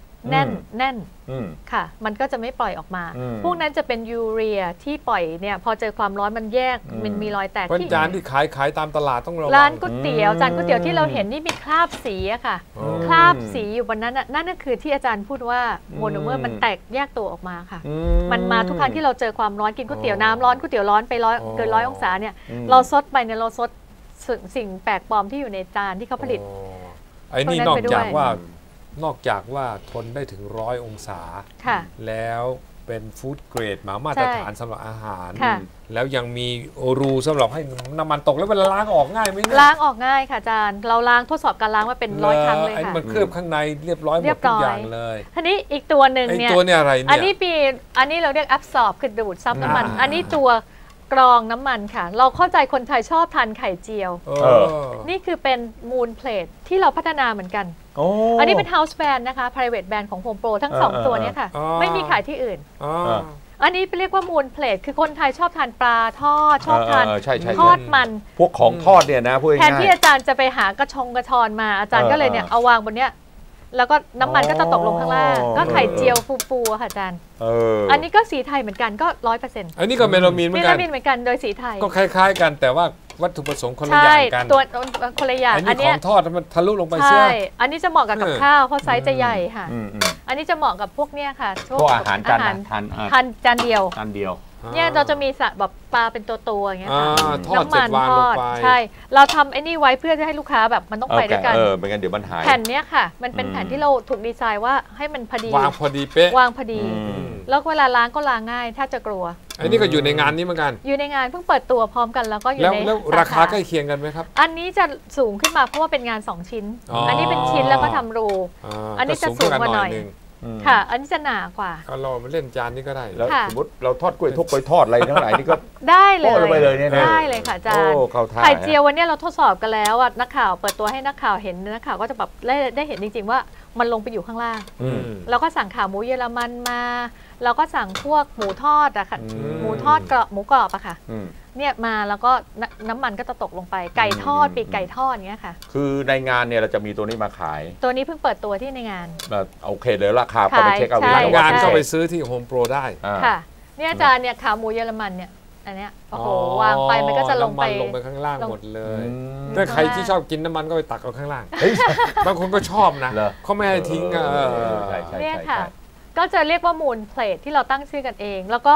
ค่ะมันก็จะไม่ปล่อยออกมาพวกนั้นจะเป็นยูเรียที่ปล่อยเนี่ยพอเจอความร้อนมันแยกมันมีรอยแตกที่จานที่ขายตามตลาดต้องระวังร้านก๋วยเตี๋ยวจานก๋วยเตี๋ยวที่เราเห็นนี่มีคราบสีอะค่ะคราบสีอยู่บนนั้นนั่นก็คือที่อาจารย์พูดว่าโมโนเมอร์มันแตกแยกตัวออกมาค่ะมันมาทุกครั้งที่เราเจอความร้อนกินก๋วยเตี๋ยวน้ำร้อนก๋วยเตี๋ยวร้อนไปเกิน100 องศาเนี่ยเราซดไปเนี่ยเราซดสิ่งแปลกปลอมที่อยู่ในจานที่เขาผลิตไอ้นี่นอกจากว่าทนได้ถึง100 องศาแล้วเป็นฟู้ดเกรดมาตรฐานสำหรับอาหารแล้วยังมีรูสำหรับให้น้ำมันตกแล้วเวลาล้างออกง่ายไหมล้างออกง่ายค่ะอาจารย์เราล้างทดสอบการล้างมาเป็น100 ครั้งเลยค่ะมันเคลือบข้างในเรียบร้อยหมดทุกอย่างเลยทีนี้อีกตัวหนึ่งเนี่ยอะไรเนี่ยอันนี้เราเรียก absorb คือดูดซับน้ำมันอันนี้ตัวกรองน้ำมันค่ะเราเข้าใจคนไทยชอบทานไข่เจียวนี่คือเป็นมูลเพลทที่เราพัฒนาเหมือนกันอันนี้เป็น House Brand นะคะ Private Brand ของ Home Pro ทั้ง2ตัวนี้ค่ะไม่มีขายที่อื่นอันนี้เรียกว่ามูลเพลทคือคนไทยชอบทานปลาทอดชอบทานทอดมันพวกของทอดเนี่ยนะแทนที่อาจารย์จะไปหากระชอนมาอาจารย์ก็เลยเนี่ยเอาวางบนเนี้ยแล้วก็น้ำมันก็จะตกลงข้างล่างก็ไข่เจียวฟูๆค่ะอาจารย์อันนี้ก็สีไทยเหมือนกันก็ 100% อันนี้ก็เมลามีนเหมือนกันโดยสีไทยก็คล้ายๆกันแต่ว่าวัตถุประสงค์คนละอย่างกันตัวคนละอย่างอันนี้ของทอดมันทะลุลงไปเสียอันนี้จะเหมาะกับข้าวเพราะไซส์จะใหญ่ค่ะอันนี้จะเหมาะกับพวกเนี้ยค่ะพวกอาหารจานเดียวเนี่ยเราจะมีแบบปลาเป็นตัวๆอย่างเงี้ยค่ะน้ำมันทอดใช่เราทำไอ้นี่ไว้เพื่อจะให้ลูกค้าแบบมันต้องไปด้วยกันไม่งั้นเดี๋ยวมันหายแผ่นเนี้ยค่ะมันเป็นแผ่นที่เราถูกดีไซน์ว่าให้มันพอดีวางพอดีเป๊ะวางพอดีแล้วเวลาล้างก็ล้างง่ายถ้าจะกลัวอันนี้ก็อยู่ในงานนี้เหมือนกันอยู่ในงานเพิ่งเปิดตัวพร้อมกันแล้วก็อยู่ในแล้วราคาใกล้เคียงกันไหมครับอันนี้จะสูงขึ้นมาเพราะว่าเป็นงาน2 ชิ้นอันนี้เป็นชิ้นแล้วก็ทำรูอันนี้จะสูงกว่าหน่อยค่ะอันนี้จะหนากว่าก็เราเล่นจานนี้ก็ได้แล้วสมมติเราทอดกล้วยทอดอะไรทั้งหลายนี่ก็ได้เลยได้เลยค่ะอาจารย์ไข่เจียววันนี้เราทดสอบกันแล้วนักข่าวเปิดตัวให้นักข่าวเห็นนักข่าวก็จะแบบได้เห็นจริงๆว่ามันลงไปอยู่ข้างล่างเราก็สั่งขาหมูเยอรมันมาเราก็สั่งพวกหมูทอดอะค่ะหมูทอดกรอบหมูกรอบอะค่ะเนี่ยมาแล้วก็น้ำมันก็จะตกลงไปไก่ทอดปีกไก่ทอดเงี้ยค่ะคือในงานเนี่ยเราจะมีตัวนี้มาขายตัวนี้เพิ่งเปิดตัวที่ในงานโอเคเดี๋ยวราคาก็ไปเช็คเอางานก็ไปซื้อที่โฮมโปรได้ค่ะเนี่ยอาจารย์เนี่ยขาหมูเยอรมันเนี่ยอันเนี้ยโอ้โหวางไปมันก็จะลงไปข้างล่างหมดเลยถ้าใครที่ชอบกินน้ำมันก็ไปตักเอาข้างล่างบางคนก็ชอบนะเขาไม่ให้ทิ้งเนี่ยค่ะก็จะเรียกว่ามูลเพลทที่เราตั้งชื่อกันเองแล้วก็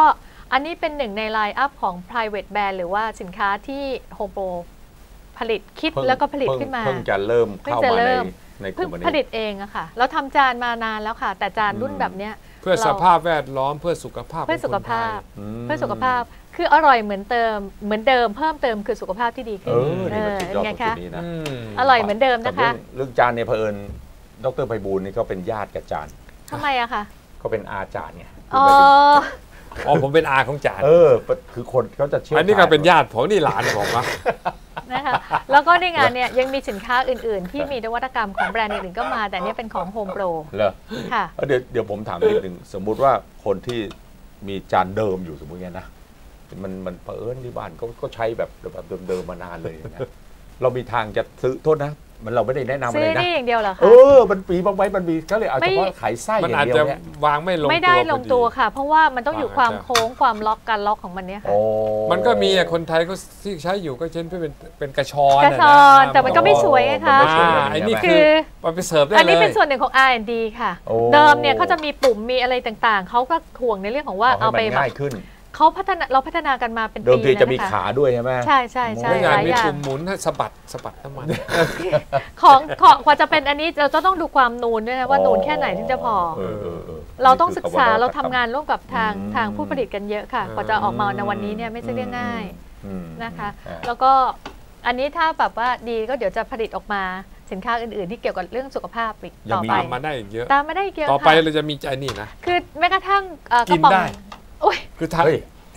อันนี้เป็นหนึ่งในไลน์อัพของ private brand หรือว่าสินค้าที่ Home Pro ผลิตคิดแล้วก็ผลิตขึ้นมาเพิ่งจะเริ่มเข้ามาในกลุ่มนี้ผลิตเองอะค่ะเราทำจานมานานแล้วค่ะแต่จานรุ่นแบบเนี้ยเพื่อสภาพแวดล้อมเพื่อสุขภาพเพื่อสุขภาพคืออร่อยเหมือนเดิมเพิ่มเติมคือสุขภาพที่ดีขึ้นไงคะอร่อยเหมือนเดิมนะคะเรื่องจานเนี่ยเผอิญดร.ไพบูลย์นี่เขาเป็นญาติกับจานทำไมอะคะเขาเป็นอาจารย์ไงอ๋อผมเป็นอาของจานคือคนเขาจะเชื่ออันนี้ก็เป็นญาติผมนี่หลานผมนะคะแล้วก็ในงานเนี่ยยังมีสินค้าอื่นๆที่มีนวัตกรรมของแบรนด์อื่นๆก็มาแต่นี่เป็นของ Home Pro เหรอค่ะเดี๋ยวผมถามนิดนึงสมมุติว่าคนที่มีจานเดิมอยู่สมมุติเงี้ยนะมันเผอิญที่บ้านก็ใช้แบบเดิมมานานเลยนะเรามีทางจะซื้อโทษนะมันเราไม่ได้แนะนำอะไรนะซื้อนี่อย่างเดียวเหรอคะมันปีบางไว้มันมีก็เลยเอาเฉพาะขายไส้อย่างเดียวเนี่ยวางไม่ได้ลงตัวค่ะเพราะว่ามันต้องอยู่ความโค้งความล็อกการล็อกของมันเนี่ยค่ะมันก็มีคนไทยก็ที่ใช้อยู่ก็เช่นเป็นกระชอนแต่มันก็ไม่สวยไงคะอันนี้คือมันไปเสิร์ฟได้เลยอันนี้เป็นส่วนหนึ่งของ R&D ค่ะเดิมเนี่ยเขาจะมีปุ่มมีอะไรต่างๆเขาก็ห่วงในเรื่องของว่าเอาไปแบบเราพัฒนากันมาเป็นปีแล้วนะคะจะมีขาด้วยใช่ไหมใช่หลายอย่างมีปุ่มหมุนให้สะบัดน้ำมันของกว่าจะเป็นอันนี้เราต้องดูความนูนด้วยนะว่านูนแค่ไหนถึงจะพอเราต้องศึกษาเราทำงานร่วมกับทางผู้ผลิตกันเยอะค่ะกว่าจะออกมาในวันนี้เนี่ยไม่ใช่เรื่องง่ายนะคะแล้วก็อันนี้ถ้าแบบว่าดีก็เดี๋ยวจะผลิตออกมาสินค้าอื่นๆที่เกี่ยวกับเรื่องสุขภาพอีกต่อไปตามมาได้เยอะตามมาได้เยอะต่อไปเราจะมีใจนี่นะคือแม้กระทั่งกระป๋องคือทาง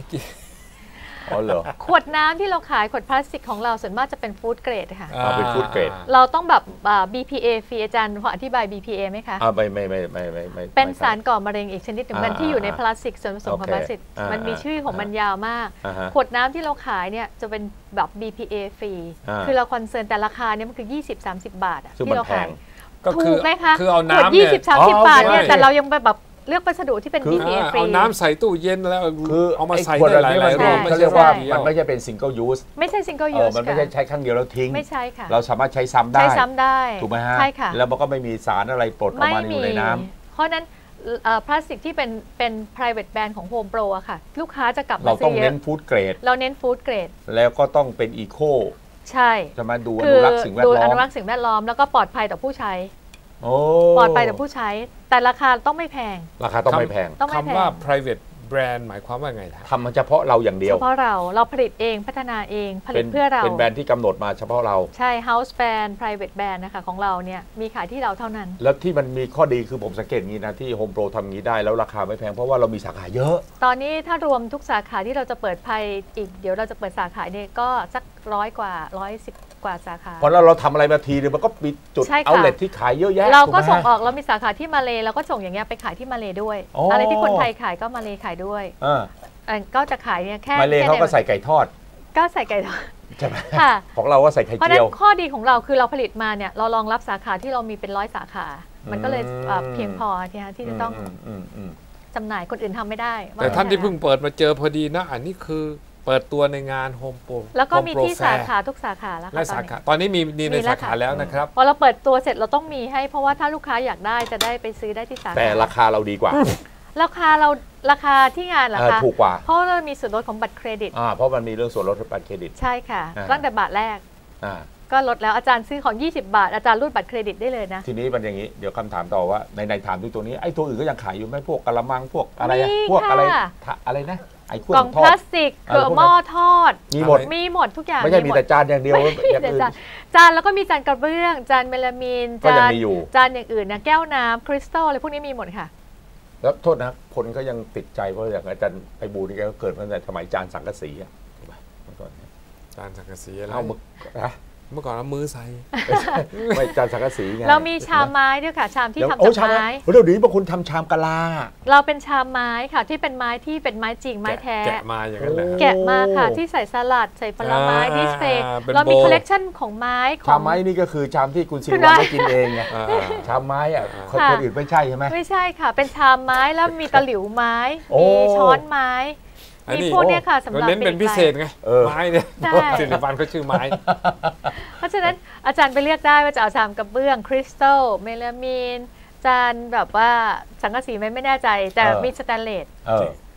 ขวดน้ำที่เราขายขวดพลาสติกของเราส่วนมากจะเป็นฟู้ดเกรดค่ะเป็นฟู้ดเกรดเราต้องแบบ BPA ฟรีอาจารย์พออธิบาย BPA ไหมคะไม่เป็นสารก่อมะเร็งอีกชนิดหนึ่งที่อยู่ในพลาสติกส่วนผสมของพลาสติกมันมีชื่อของมันยาวมากขวดน้ำที่เราขายเนี่ยจะเป็นแบบ BPA ฟรีคือเราคอนเซิร์นแต่ราคาเนี่ยมันคือ 20-30 บาทที่เราขายถูกไหมคะคือเอาน้ำ20-30 บาทเนี่ยแต่เรายังแบบเลือกวัสดุที่เป็น BPA ฟรีเอาน้ำใส่ตู้เย็นแล้วคือเอามาใส่ได้หลายรอบเขาเรียกว่ามันไม่ใช่เป็นซิงเกิลยูสไม่ใช่ซิงเกิลยูสมันไม่ใช่ใช้ครั้งเดียวแล้วทิ้งไม่ใช่ค่ะเราสามารถใช้ซ้ำได้ถูกไหมฮะใช่ค่ะแล้วมันก็ไม่มีสารอะไรปนออกมาอยู่ในน้ำเพราะนั้นพลาสติกที่เป็น private brand ของ Home Pro อะค่ะลูกค้าจะกลับมาซื้อเยอะเราต้องเน้นฟู้ดเกรดเราเน้นฟู้ดเกรดแล้วก็ต้องเป็นอีโคใช่จะมาดูอนุรักษ์สิ่งแวดล้อมดูอนุรักษ์สิ่งแวดล้อมแล้วก็ปลอดภัยต่อผู้ใช้ปลอดภัยต่อผู้ใช้แต่ราคาต้องไม่แพงราคาต้องไม่แพงคำว่า private brand หมายความว่าไงล่ะทำมาเฉพาะเราอย่างเดียวเฉพาะเราผลิตเองพัฒนาเองผลิตเพื่อเราเป็นแบรนด์ที่กำหนดมาเฉพาะเราใช่ house brand private brand นะคะของเราเนี่ยมีขายที่เราเท่านั้นแล้วที่มันมีข้อดีคือผมสังเกตงี้นะที่ Home Pro ทำงี้ได้แล้วราคาไม่แพงเพราะว่าเรามีสาขาเยอะตอนนี้ถ้ารวมทุกสาขาที่เราจะเปิดภายอีกเดี๋ยวเราจะเปิดสาขาเนี่ยก็สัก100 กว่า110 กว่าสาขาเพราะเราทำอะไรมาทีเนี่ยมันก็มีจุดเอาท์เล็ตที่ขายเยอะแยะเราก็ส่งออกเรามีสาขาที่มาเลเราก็ส่งอย่างเงี้ยไปขายที่มาเลด้วยอะไรที่คนไทยขายก็มาเลขายด้วยก็จะขายเนี่ยแค่มาเลเขาก็ใส่ไก่ทอดก็ใส่ไก่ทอดใช่ไหมค่ะของเราก็ใส่ไข่เจียวข้อดีของเราคือเราผลิตมาเนี่ยเรารองรับสาขาที่เรามีเป็น100 สาขามันก็เลยเพียงพอที่จะต้องจำหน่ายคนอื่นทำไม่ได้แต่ท่านที่เพิ่งเปิดมาเจอพอดีนะอันนี้คือเปิดตัวในงาน Home Pro แล้วก็มีที่สาขาทุกสาขาแล้วค่ะตอนนี้มีในสาขาแล้วนะครับพอเราเปิดตัวเสร็จเราต้องมีให้เพราะว่าถ้าลูกค้าอยากได้จะได้ไปซื้อได้ที่สาขาแต่ราคาเราดีกว่าราคาที่งานเหรอคะถูกกว่าเพราะเรามีส่วนลดของบัตรเครดิตเพราะมันมีเรื่องส่วนลดบัตรเครดิตใช่ค่ะตั้งแต่บาทแรกก็ลดแล้วอาจารย์ซื้อของ20 บาทอาจารย์รูดบัตรเครดิตได้เลยนะทีนี้มันอย่างนี้เดี๋ยวคำถามต่อว่าในถามตัวนี้ไอ้ตัวอื่นก็ยังขายอยู่ไหมพวกกะละมังพวกอะไรพวกอะไรนะไอ้กล่องพลาสติกเกลือหม้อทอดมีหมดทุกอย่างไม่ใช่มีแต่จานอย่างเดียวจานแล้วก็มีจานกระเบื้องจานเมลามีนจานอย่างอื่นนะแก้วน้ำคริสตัลอะไรพวกนี้มีหมดค่ะแล้วโทษนะคนก็ยังติดใจเพราะอย่างอาจารย์ไพบูลย์นี่แกก็เกิดมาตั้งแต่สมัยจานสังกะสีอะถูกไหมเมื่อก่อนจานสังกะสีอะไรเมื่อก่อนเรามือใส่ไม่จานสังกะสีไงเรามีชามไม้ด้วยค่ะชามที่ทำจากไม้เดี๋ยวนี้บางคนทำชามกะลาเราเป็นชามไม้ค่ะที่เป็นไม้ที่เป็นไม้จริงไม้แท้แกะมาอย่างนั้นเลยแกะมาค่ะที่ใส่สลัดใส่ผลไม้ดิสเพลย์เรามีคอลเลกชันของไม้ชามไม้นี่ก็คือชามที่คุณศิริวัลได้กินเองไงชามไม้อ่ะคนอื่นไม่ใช่ใช่ไหมไม่ใช่ค่ะเป็นชามไม้แล้วมีตะหลิวไม้มีช้อนไม้มีพวกนี้ค่ะสำหรับเน้นเป็นพิเศษไงไม้เนี่ยศิริวัลเขาชื่อไม้เพราะฉะนั้นอาจารย์ไปเรียกได้ว่าจะเอาชามกระเบื้องคริสตัลเมลามีนจานแบบว่าสังกะสีไม่แน่ใจแต่มีสแตนเลส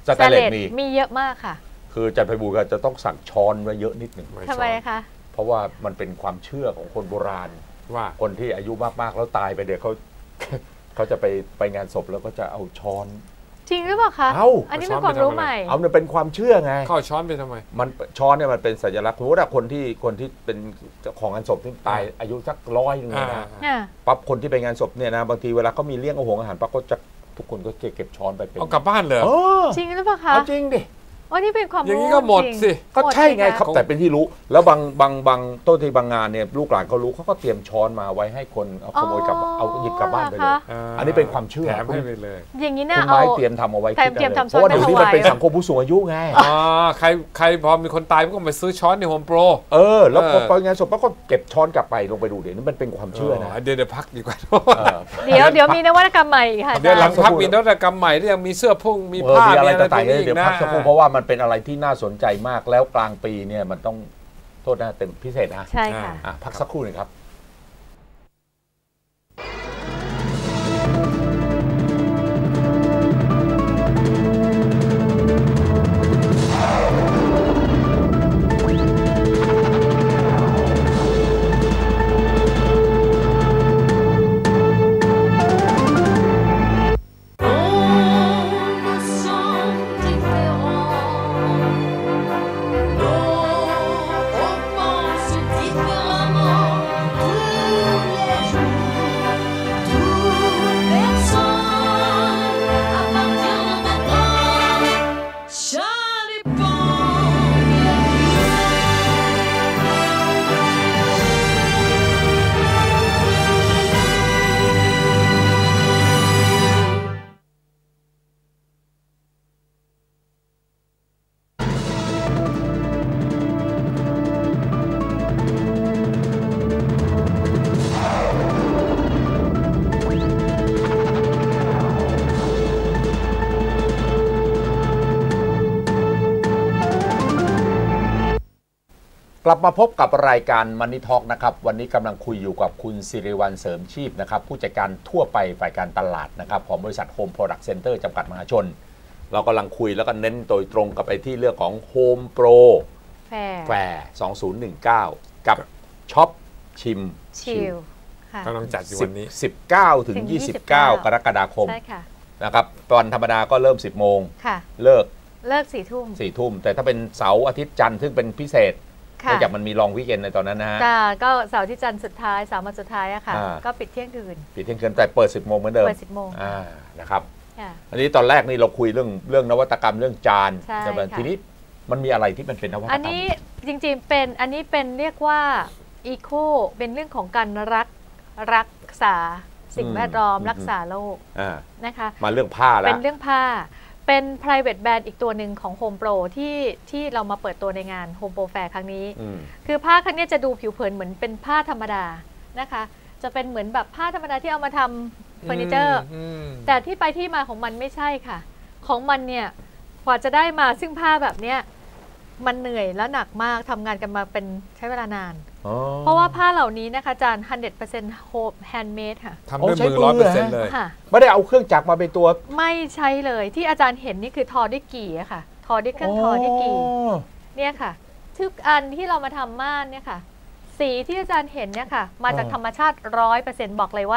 สแตนเลสมีเยอะมากค่ะคืออาจารย์ไพบูลย์จะต้องสั่งช้อนไว้เยอะนิดหนึ่งทำไมคะเพราะว่ามันเป็นความเชื่อของคนโบราณว่าคนที่อายุมากๆแล้วตายไปเดี๋ยวเขาจะไปงานศพแล้วก็จะเอาช้อนจริงหรือเปล่าคะอันนี้เป็นความรู้ใหม่มันเป็นความเชื่อไงข้าวช้อนไปทำไมมันช้อนเนี่ยมันเป็นสัญลักษณ์สมมติว่าคนที่เป็นเจ้าของงานศพที่ตายอายุสัก100นึงนะปั๊บคนที่ไปงานศพเนี่ยนะบางทีเวลาเขามีเลี้ยงอาหารปั๊บก็จะทุกคนก็เก็บช้อนไปเป็นเอากลับบ้านเลยจริงหรือเปล่าคะจริงดินี่เป็นความรู้อย่างนี้ก็หมดสิก็ใช่ไงครับแต่เป็นที่รู้แล้วบางต้นที่บางงานเนี่ยลูกหลานเขารู้เขาก็เตรียมช้อนมาไว้ให้คนเอาขโมยกลับเอาหยิบกลับบ้านไปเลยอันนี้เป็นความเชื่อแถมให้ไปเลยอย่างนี้น่าเอาเตรียมทำเอาไว้เพราะว่าเดี๋ยวนี้มันเป็นสังคมผู้สูงอายุไงใครพอมีคนตายก็ไปซื้อช้อนในโฮมโปรแล้วพอไปงานศพก็เก็บช้อนกลับไปลงไปดูเดี๋ยวนี้มันเป็นความเชื่อนะเดี๋ยวพักดีกว่าเดี๋ยวมีนวัตกรรมใหม่ค่ะเดี๋ยวหลังพักมีนวัตกรรมใหม่ที่ยังมีเสื้อพุ่งมีผ้ามีอะไรต่างๆเดี๋ยวพักสักครู่เพราะว่ามันเป็นอะไรที่น่าสนใจมากแล้วกลางปีเนี่ยมันต้องโทษนะเต็มพิเศษนะใช่ค่ะพักสักครู่หนึ่งครับกลับมาพบกับรายการมันนี่ทอล์กนะครับวันนี้กำลังคุยอยู่กับคุณสิริวัลย์เสริมชีพนะครับผู้จัดการทั่วไปฝ่ายการตลาดนะครับของบริษัท Home Product Center จำกัดมหาชนเรากำลังคุยแล้วก็เน้นโดยตรงกับไปที่เรื่องของ Home Pro แฟร์ 2019 กับช็อปชิมกำลังจัดอยู่วันนี้ 19 ถึง 29 กรกฎาคมนะครับวันธรรมดาก็เริ่ม 10 โมงเลิก 4 ทุ่ม 4 ทุ่มแต่ถ้าเป็นเสาร์อาทิตย์จันทร์ซึ่งเป็นพิเศษเนื่องจากมันมีลองวีคเอนในตอนนั้นนะฮะก็เสาร์ที่จันทร์สุดท้าย3 วันสุดท้ายอะค่ะก็ปิดเที่ยงคืนแต่เปิด 10 โมงเหมือนเดิมเปิด 10 โมงนะครับอันนี้ตอนแรกนี่เราคุยเรื่องนวัตกรรมเรื่องจานแต่ทีนี้มันมีอะไรที่มันเป็นนวัตกรรมอันนี้จริงๆอันนี้เป็นเรียกว่าอีโคเป็นเรื่องของการรักษาสิ่งแวดล้อมรักษาโลกนะคะมาเรื่องผ้าแล้วเป็นเรื่องผ้าเป็น private brand อีกตัวหนึ่งของ Home Pro ที่เรามาเปิดตัวในงาน Home Pro Fair ครั้งนี้คือผ้าครั้งนี้จะดูผิวเผินเหมือนเป็นผ้าธรรมดานะคะจะเป็นเหมือนแบบผ้าธรรมดาที่เอามาทำเฟอร์นิเจอร์แต่ที่ไปที่มาของมันไม่ใช่ค่ะของมันเนี่ยกว่าจะได้มาซึ่งผ้าแบบเนี้ยมันเหนื่อยและหนักมากทำงานกันมาเป็นใช้เวลานานเพราะว่าผ้าเหล่านี้นะคะอาจารย์ 100% home handmade ค่ะทำด้วยมือ 100% เลยไม่ได้เอาเครื่องจักรมาเป็นตัวไม่ใช่เลยที่อาจารย์เห็นนี่คือทอด้วยกี่อะค่ะทอด้วยเครื่องทอด้วยกี่เนี่ยค่ะทุกอันที่เรามาทำม่านเนี่ยค่ะสีที่อาจารย์เห็นเนี่ยค่ะมาจากธรรมชาติ 100% บอกเลยว่า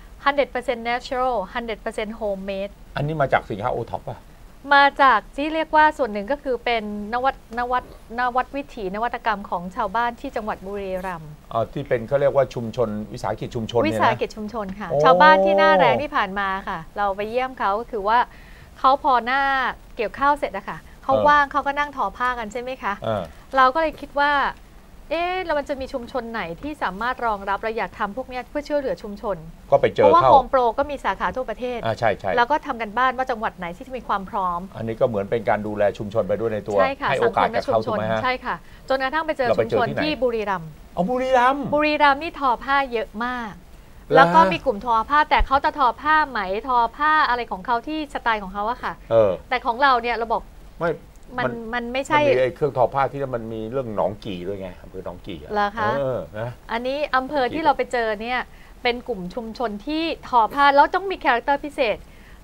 100% natural 100% homemade อันนี้มาจากสินค้าโอท็อปป่ะมาจากที่เรียกว่าส่วนหนึ่งก็คือเป็นนวัตวิถีนวัตกรรมของชาวบ้านที่จังหวัดบุรีรัมย์ที่เป็นเขาเรียกว่าชุมชนวิสาหกิจชุมชนวิสาหกิจชุมชนค่ะชาวบ้านที่หน้าแรงที่ผ่านมาค่ะเราไปเยี่ยมเขาก็คือว่าเขาพอหน้าเกี่ยวข้าวเสร็จอะค่ะเขาว่างเขาก็นั่งทอผ้ากันใช่ไหมคะเราก็เลยคิดว่าแล้วมันจะมีชุมชนไหนที่สามารถรองรับเราอยากทำพวกนี้เพื่อช่วยเหลือชุมชนก็ไปเจอเพราะว่าโฮมโปรก็มีสาขาทั่วประเทศใช่แล้วก็ทำกันบ้านว่าจังหวัดไหนที่จะมีความพร้อมอันนี้ก็เหมือนเป็นการดูแลชุมชนไปด้วยในตัวให้โอกาสกับเขาถูกไหมฮะใช่ค่ะจนกระทั่งไปเจอชุมชนที่บุรีรัมย์บุรีรัมย์นี่ทอผ้าเยอะมากแล้วก็มีกลุ่มทอผ้าแต่เขาจะทอผ้าไหมทอผ้าอะไรของเขาที่สไตล์ของเขาอะค่ะแต่ของเราเนี่ยเราบอกมันไม่ใช่เครื่องทอผ้าที่มันมีเรื่องหนองกี่ด้วยไงอำเภอหนองกี่เหรอคะอันนี้อำเภอที่เราไปเจอเนี่ยเป็นกลุ่มชุมชนที่ทอผ้าแล้วต้องมีคาแรคเตอร์พิเศษ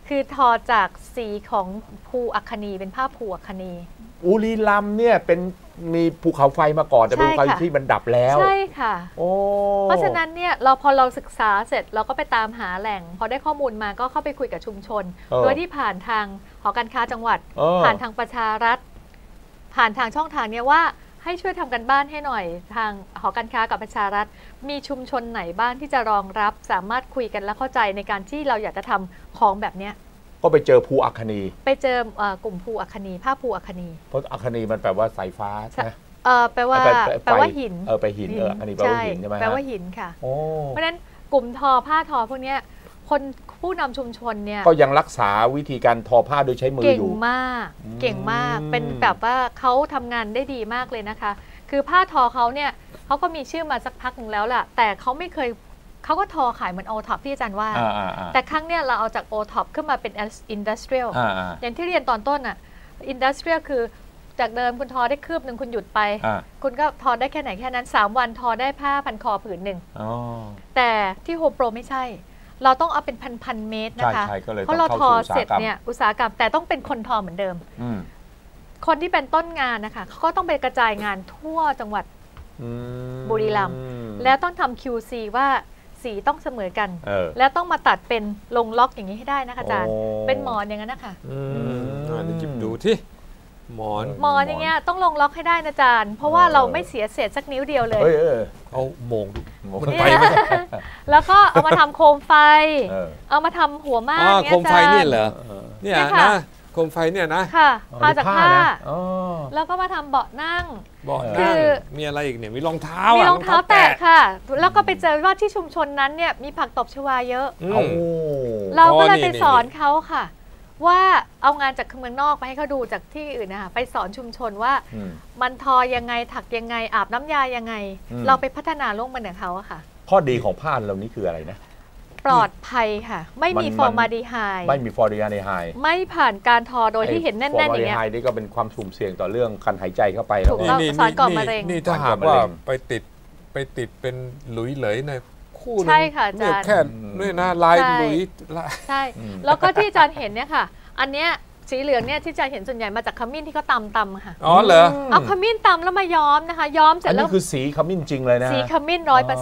คือทอจากสีของภูอัคคนีเป็นผ้าภูอัคคนีบุรีรัมย์เนี่ยเป็นมีภูเขาไฟมาก่อนแต่เป็นภูเขาที่มันดับแล้วใช่ค่ะเพราะฉะนั้นเนี่ยพอเราศึกษาเสร็จเราก็ไปตามหาแหล่งพอได้ข้อมูลมาก็เข้าไปคุยกับชุมชนโดยที่ผ่านทางหอการค้าจังหวัดผ่านทางประชารัฐผ่านทางช่องทางเนี้ยว่าให้ช่วยทำกันบ้านให้หน่อยทางหอการค้ากับประชารัฐมีชุมชนไหนบ้างที่จะรองรับสามารถคุยกันและเข้าใจในการที่เราอยากจะทำของแบบเนี้ยก็ไปเจอภูอัคคนีไปเจอกลุ่มภูอัคคนีผ้าภูอัคคนีเพราะอัคคนีมันแปลว่าสายฟ้าใช่ไหมแปลว่าหินไปหินอัคคนีแปลว่าหินใช่ไหมแปลว่าหินค่ะเพราะฉะนั้นกลุ่มทอผ้าทอพวกนี้คนผู้นำชุมชนเนี่ยก็ยังรักษาวิธีการทอผ้าโดยใช้มืออยู่เก่งมากเป็นแบบว่าเขาทำงานได้ดีมากเลยนะคะคือผ้าทอเขาเนี่ยเขาก็มีชื่อมาสักพักหนึ่งแล้วล่ะแต่เขาไม่เคยเขาก็ทอขายเหมือนโอท็อปที่อาจารย์ว่าแต่ครั้งเนี้ยเราเอาจากโอท็อปขึ้นมาเป็นอินดัสเทรียลอย่างที่เรียนตอนต้นอ่ะอินดัสเทรียลคือจากเดิมคุณทอได้คืบหนึ่งคุณหยุดไปคุณก็ทอได้แค่ไหนแค่นั้น3 วันทอได้ผ้าพันคอผืนหนึ่งแต่ที่โฮมโปรไม่ใช่เราต้องเอาเป็นพันเมตรนะคะเพราะเราทอเสร็จเนี่ยอุตสาหกรรมแต่ต้องเป็นคนทอเหมือนเดิมคนที่เป็นต้นงานนะคะเขาก็ต้องไปกระจายงานทั่วจังหวัดบุรีรัมย์แล้วต้องทำ QC ว่าสีต้องเสมอกันแล้วต้องมาตัดเป็นลงล็อกอย่างนี้ให้ได้นะคะอาจารย์เป็นหมอนอย่างนั้นนะคะนี่จิบดูที่หมอนอย่างเงี้ยต้องลงล็อกให้ได้นะอาจารย์เพราะว่าเราไม่เสียเศษสักนิ้วเดียวเลยเอาโมงแล้วก็เอามาทำโคมไฟเอามาทำหัวม่านโคมไฟนี่เหรอเนี่ยนะโคมไฟเนี่ยนะค่ะทาจากผ้าแล้วก็มาทำเบาะนั่งคือมีอะไรอีกเนี่ยมีรองเท้าแตะค่ะแล้วก็ไปเจอว่าที่ชุมชนนั้นเนี่ยมีผักตบชวาเยอะเราก็เลยไปสอนเขาค่ะว่าเอางานจากเมืองนอกไปให้เขาดูจากที่อื่นนะคะไปสอนชุมชนว่ามันทอยังไงถักยังไงอาบน้ำยายังไงเราไปพัฒนาร่วมกันกับเขาอะค่ะข้อดีของผ้าเหล่านี้คืออะไรนะปลอดภัยค่ะไม่มีฟอร์มาลดีไฮด์ไม่มีฟอร์มาลดีไฮด์ไม่ผ่านการทอโดยที่เห็นแน่นๆอย่างเงี้ยฟอร์มาลดีไฮด์นี่ก็เป็นความสุ่มเสี่ยงต่อเรื่องการหายใจเข้าไปแล้วสารก่อมะเร็งนี่ถ้าหากว่าไปติดเป็นหลุยเหลยในคู่ใช่ค่ะอาจารย์แค่นี่นะลายหลุยใช่แล้วก็ที่อาจารย์เห็นเนี่ยค่ะอันเนี้ยสีเหลืองเนี่ยที่อาจารย์เห็นส่วนใหญ่มาจากขมิ้นที่เขาตำค่ะอ๋อเหรอเอาขมิ้นตำแล้วมาย้อมนะคะย้อมเสร็จแล้วอันนี้คือสีขมิ้นจริงเลยนะสีขมิ้น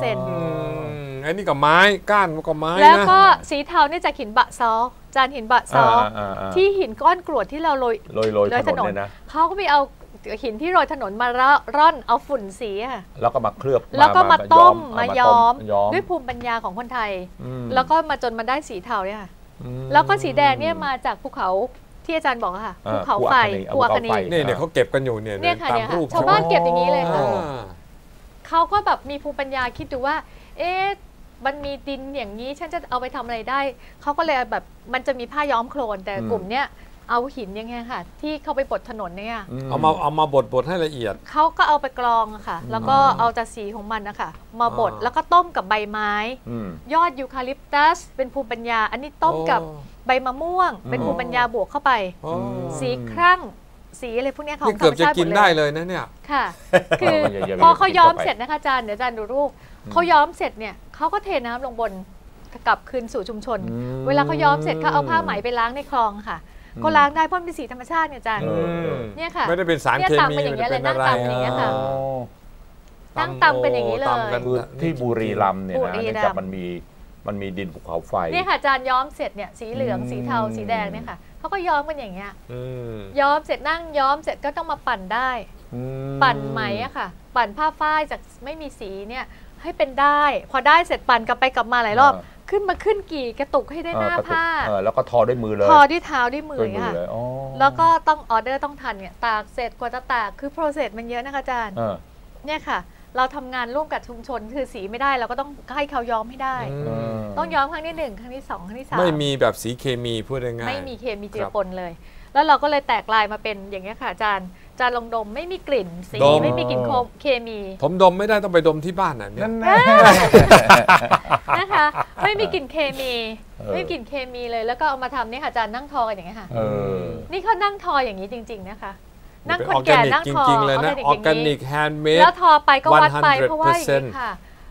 100% อันนี้กับไม้ก้านก็ไม้นะแล้วก็สีเทานี่จากหินบะซอจานหินบะซอที่หินก้อนกรวดที่เราโรยถนนเขาก็ไปเอาหินที่โรยถนนมาร่อนเอาฝุ่นสีค่ะแล้วก็มาเคลือบแล้วก็มาต้มมาย้อมด้วยภูมิปัญญาของคนไทยแล้วก็มาจนมาได้สีเทาเนี่ยค่ะแล้วก็สีแดงเนี่ยมาจากภูเขาที่อาจารย์บอกค่ะภูเขาไฟภูอัคคนีเนี่ยเขาเก็บกันอยู่เนี่ยตามรูปชาวบ้านเก็บอย่างนี้เลยค่ะเขาก็แบบมีภูมิปัญญาคิดดูว่ามันมีดินอย่างนี้ฉันจะเอาไปทำอะไรได้เขาก็เลยแบบมันจะมีผ้าย้อมโคลนแต่กลุ่มเนี้ยเอาหินยังไงค่ะที่เขาไปบดถนนเนี่ยเอามาบดให้ละเอียดเขาก็เอาไปกรองค่ะแล้วก็เอาจากสีของมันนะคะมาบดแล้วก็ต้มกับใบไม้ยอดยูคาลิปตัสเป็นภูมิปัญญาอันนี้ต้มกับใบมะม่วงเป็นภูมิปัญญาบวกเข้าไปสีครั่งสีอะไรพวกนี้ของธรรมชาติหมดเลยเกือบจะกินได้เลยนะเนี่ยค่ะคือพอเขาย้อมเสร็จนะคะอาจารย์เดี๋ยวอาจารย์ดูรูปเขาย้อมเสร็จเนี่ยเขาก็เทน้ำลงบนกลับคืนสู่ชุมชนเวลาเขาย้อมเสร็จเขาเอาผ้าไหมไปล้างในคลองค่ะก็ล้างได้เพราะเป็นสีธรรมชาติเนี่ยอาจารย์เนี่ยค่ะไม่ได้เป็นสารเคมีอย่างเงี้ยเลยนั่งตำอย่างเงี้ยค่ะนั่งตำเป็นอย่างนี้เลยที่บุรีรัมย์เนี่ยนะเนื่องจากมันมีดินภูเขาไฟเนี่ยค่ะอาจารย์ย้อมเสร็จเนี่ยสีเหลืองสีเทาสีแดงเนี่ยค่ะเขาก็ย้อมกันอย่างเงี้ยย้อมเสร็จนั่งย้อมเสร็จก็ต้องมาปั่นได้ปั่นไหมอะค่ะปั่นผ้าฝ้ายจากไม่มีสีเนี่ยให้เป็นได้พอได้เสร็จปั่นกลับไปกลับมาหลายรอบขึ้นกี่กระตุกให้ได้หน้าผ้าแล้วก็ทอด้วยมือเลยทอด้วยเท้าด้วยมือค่ะแล้วก็ต้องออเดอร์ต้องทันเนี่ยตากเสร็จกว่าจะตากคือโปรเซสมันเยอะนะคะอาจารย์เนี่ยค่ะเราทำงานร่วมกับชุมชนคือสีไม่ได้เราก็ต้องให้เขาย้อมให้ได้ต้องย้อมครั้งที่1ครั้งที่2ครั้งที่3 ไม่มีแบบสีเคมีพูดง่ายๆไม่มีเคมีเจือปนเลยแล้วเราก็เลยแตกลายมาเป็นอย่างเงี้ยค่ะอาจารย์ลองดมไม่มีกลิ่นสีไม่มีกลิ่นเคมีผมดมไม่ได้ต้องไปดมที่บ้านเนี่ยนะคะไม่มีกลิ่นเคมีไม่มีกลิ่นเคมีเลยแล้วก็เอามาทำนี่ค่ะอาจารย์นั่งทอกันอย่างเงี้ยค่ะนี่เขานั่งทออย่างนี้จริงๆนะคะนั่งคนแก่นั่งทอเลยนะออร์แกนิกแฮนด์เมดแล้วทอไปก็วัดไปเพราะว่าอย่างนี้ค่ะ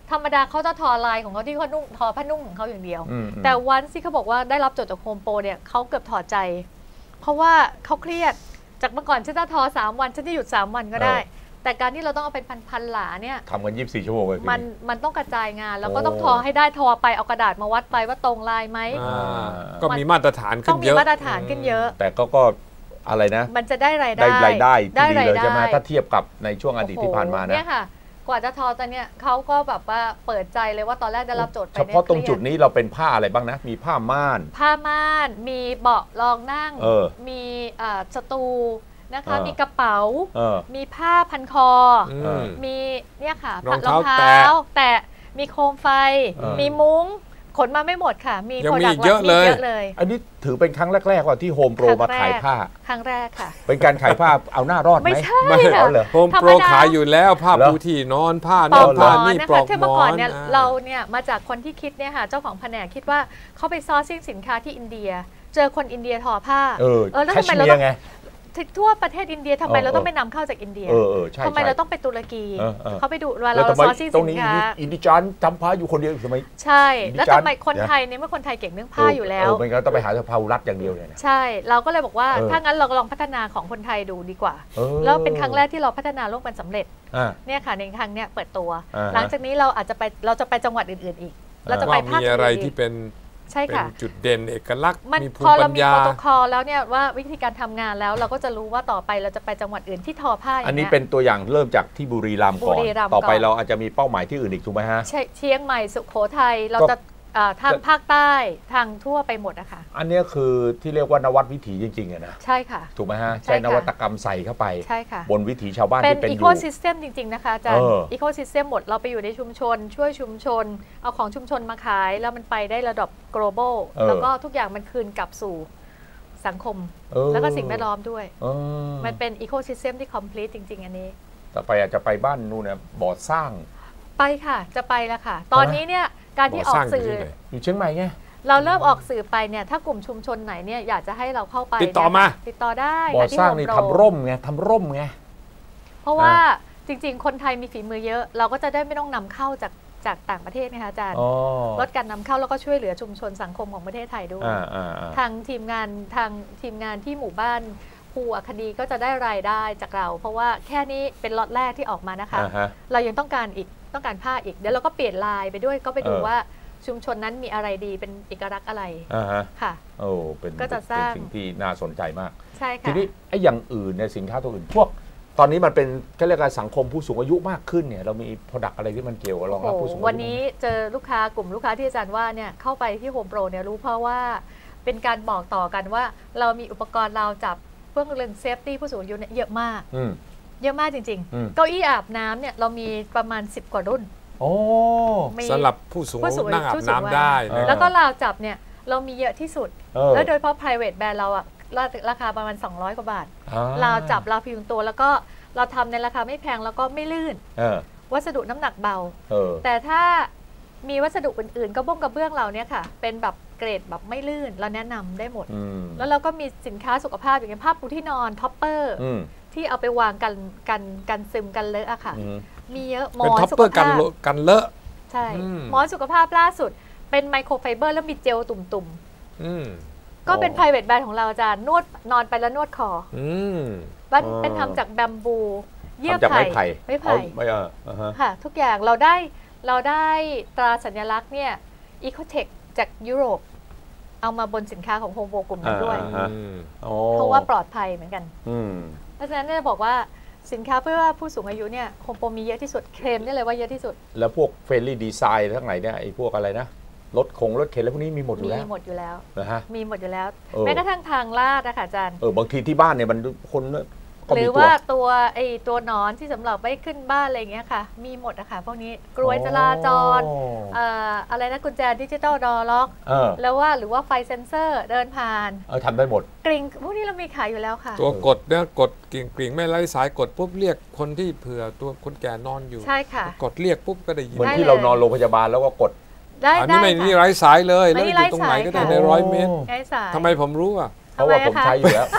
ธรรมดาเขาจะทอลายของเขาที่เขานุ่งทอผ้านุ่งของเขาอย่างเดียวแต่วันที่เขาบอกว่าได้รับโจทย์จากโฮมโปรเนี่ยเขาเกือบถอดใจเพราะว่าเขาเครียดจากเมื่อก่อนฉันจะทอ3 วันฉันจะหยุด3 วันก็ได้แต่การที่เราต้องเอาเป็นพันหลาเนี่ยทำกัน24 ชั่วโมงเลยมันต้องกระจายงานแล้วก็ต้องทอให้ได้ทอไปเอากระดาษมาวัดไปว่าตรงลายไหมก็มีมาตรฐานขึ้นเยอะต้องมีมาตรฐานขึ้นเยอะแต่ก็อะไรนะมันจะได้รายได้ที่ดีเลยใช่ไหมถ้าเทียบกับในช่วงอดีตที่ผ่านมานะเนี่ยค่ะกว่าจะทอตอนเนี้ยเขาก็แบบว่าเปิดใจเลยว่าตอนแรกได้รับโจทย์ไปเฉพาะตรงจุดนี้เราเป็นผ้าอะไรบ้างนะมีผ้าม่านมีเบาะรองนั่งมีสตูนะคะมีกระเป๋ามีผ้าพันคอมีเนี่ยค่ะรองเท้าแตะมีโคมไฟมีมุ้งขนมาไม่หมดค่ะมีโปรดักต์เยอะเลยอันนี้ถือเป็นครั้งแรกๆว่าที่โฮมโปรมาขายผ้าครั้งแรกค่ะเป็นการขายผ้าเอาหน้ารอดไหมไม่ใช่โฮมโปรขายอยู่แล้วผ้าปูที่นอนผ้านอนผ้านี่ปลอกหมอนเนี่ยเราเนี่ยมาจากคนที่คิดเนี่ยค่ะเจ้าของแผนกคิดว่าเขาไปซอร์ซิ่งสินค้าที่อินเดียเจอคนอินเดียทอผ้าแล้วทำไมเราต้องทั่วประเทศอินเดียทำไมเราต้องไปนำเข้าจากอินเดียทำไมเราต้องไปตุรกีเขาไปดูว่าเราซอร์ซิ่งสินค้าอินดิจันทำผ้าอยู่คนเดียวทำไมใช่แล้วทำไมคนไทยเนี่ยเมื่อคนไทยเก่งเรื่องผ้าอยู่แล้วไม่งั้นต้องไปหาสภารัฐอย่างเดียวเลยใช่เราก็เลยบอกว่าถ้างั้นเราลองพัฒนาของคนไทยดูดีกว่าแล้วเป็นครั้งแรกที่เราพัฒนาร่วมกันสำเร็จเนี่ยค่ะในครั้งเนี้ยเปิดตัวหลังจากนี้เราจะไปจังหวัดอื่นๆอีกเราจะไปภาคมีอะไรที่เป็นใช่ค่ะจุดเด่นเอกลักษณ์มีภูมิปัญญาพอเรามีโปรโตคอลแล้วเนี่ยว่าวิธีการทำงานแล้วเราก็จะรู้ว่าต่อไปเราจะไปจังหวัดอื่นที่ทอผ้าอันนี้เป็นตัวอย่างเริ่มจากที่บุรีรัมย์ก่อนต่อไปเราอาจจะมีเป้าหมายที่อื่นอีกถูกไหมฮะเชียงใหม่สุโขทัยเราจะทางภาคใต้ทางทั่วไปหมดนะคะอันนี้คือที่เรียกว่านวัตวิถีจริงๆอะนะใช่ค่ะถูกไหมฮะใช้นวัตกรรมใส่เข้าไปใช่ค่ะบนวิถีชาวบ้านที่เป็นอยู่เป็นอีโคซิสเต็มจริงๆนะคะอาจารย์อีโคซิสเต็มหมดเราไปอยู่ในชุมชนช่วยชุมชนเอาของชุมชนมาขายแล้วมันไปได้ระดับ global แล้วก็ทุกอย่างมันคืนกลับสู่สังคมแล้วก็สิ่งแวดล้อมด้วยมันเป็นอีโคซิสเต็มที่ complete จริงๆอันนี้ต่อไปอาจจะไปบ้านนู่นนะบ่อสร้างไปค่ะจะไปแล้วค่ะตอนนี้เนี่ยการที่ออกสื่ออยู่เชียงใหม่ไงเราเริ่มออกสื่อไปเนี่ยถ้ากลุ่มชุมชนไหนเนี่ยอยากจะให้เราเข้าไปติดต่อมาติดต่อได้บ่อสร้างนี่ทำร่มไงทำร่มไงเพราะว่าจริงๆคนไทยมีฝีมือเยอะเราก็จะได้ไม่ต้องนำเข้าจากต่างประเทศนะคะอาจารย์ลดการนำเข้าแล้วก็ช่วยเหลือชุมชนสังคมของประเทศไทยด้วยทางทีมงานที่หมู่บ้านภูอัคดีก็จะได้รายได้จากเราเพราะว่าแค่นี้เป็นล็อตแรกที่ออกมานะคะเรายังต้องการผ้าอีกเดี๋ยวเราก็เปลี่ยนลายไปด้วยก็ไปดูว่าชุมชนนั้นมีอะไรดีเป็นเอกลักษณ์อะไรค่ะก็จะสร้างสิ่งที่น่าสนใจมากใช่ค่ะทีนี้ไอ้อย่างอื่นในสินค้าตัวอื่นพวกตอนนี้มันเป็นก็เรียกว่าสังคมผู้สูงอายุมากขึ้นเนี่ยเรามีผลิตภัณฑ์อะไรที่มันเกี่ยวกับรองรับผู้สูงอายุวันนี้เจอลูกค้ากลุ่มลูกค้าที่อาจารย์ว่าเนี่ยเข้าไปที่โฮมโปรเนี่ยรู้เพราะว่าเป็นการบอกต่อกันว่าเรามีอุปกรณ์ราวจับเรื่องเซฟตี้ผู้สูงอายุเนี่ยเยอะมากจริงๆเก้าอี้อาบน้ำเนี่ยเรามีประมาณ10 กว่ารุ่นสำหรับผู้สูงอายุนั่งอาบน้ำได้แล้วก็ราวจับเนี่ยเรามีเยอะที่สุดแล้วโดยเฉพาะ private brand เราอะราคาประมาณ200 กว่าบาทราวจับราวพยุงตัวแล้วก็เราทำในราคาไม่แพงแล้วก็ไม่ลื่นวัสดุน้ำหนักเบาแต่ถ้ามีวัสดุอื่นๆก็บ้งกระเบื้องเราเนี่ยค่ะเป็นแบบเกรดแบบไม่ลื่นเราแนะนำได้หมดแล้วเราก็มีสินค้าสุขภาพอย่างเช่นผ้าปูที่นอนท็อปเปอร์ที่เอาไปวางกันซึมกันเลอะค่ะมีเยอะหมอนสุขภาพกันเลอะใช่หมอนสุขภาพล่าสุดเป็นไมโครไฟเบอร์แล้วมีเจลตุ่มๆก็เป็น private brand ของเราอาจารย์นวดนอนไปแล้วนวดคอเป็นทำจากแบมบูเยื่อไผ่ไม่ไผ่ค่ะทุกอย่างเราได้ตราสัญลักษณ์เนี่ย Ecotech จากยุโรปเอามาบนสินค้าของโฮมโปรกลุ่มนั้นด้วยเพราะว่าปลอดภัยเหมือนกันเพราะฉะนั้นจะบอกว่าสินค้าเพื่อผู้สูงอายุเนี่ยโฮมโปรมีเยอะที่สุดเคลมได้เลยว่าเยอะที่สุดแล้วพวกเฟรนลี่ดีไซน์ทั้งไหนเนี่ยไอ้พวกอะไรนะรถเข็นแล้วพวกนี้มีหมดอยู่แล้วมีหมดอยู่แล้วนะฮะมีหมดอยู่แล้วแม้กระทั่งทางลาดนะคะอาจารย์บางทีที่บ้านเนี่ยมันคนหรือว่าตัวหนอนที่สำหรับไปขึ้นบ้านอะไรอย่างเงี้ยค่ะมีหมดนะคะพวกนี้กลวยจราจรอะไรนะกุญแจดิจิตอลดอล็อกแล้วว่าหรือว่าไฟเซนเซอร์เดินผ่านทำได้หมดกริ่งพวกนี้เรามีขายอยู่แล้วค่ะตัวกดเนี่ยกดกริ่งไม่ไร้สายกดปุ๊บเรียกคนที่เผื่อตัวคนแก่นอนอยู่ใช่ค่ะกดเรียกปุ๊บก็ได้ยินเหมือนที่เรานอนโรงพยาบาลแล้วก็กดอันนี้ไม่นี่ไร้สายเลยแล้วอยู่ตรงไหนก็ได้ใน100 เมตรทำไมผมรู้อ่ะเพราะว่าผมใช้อยู่แล้ว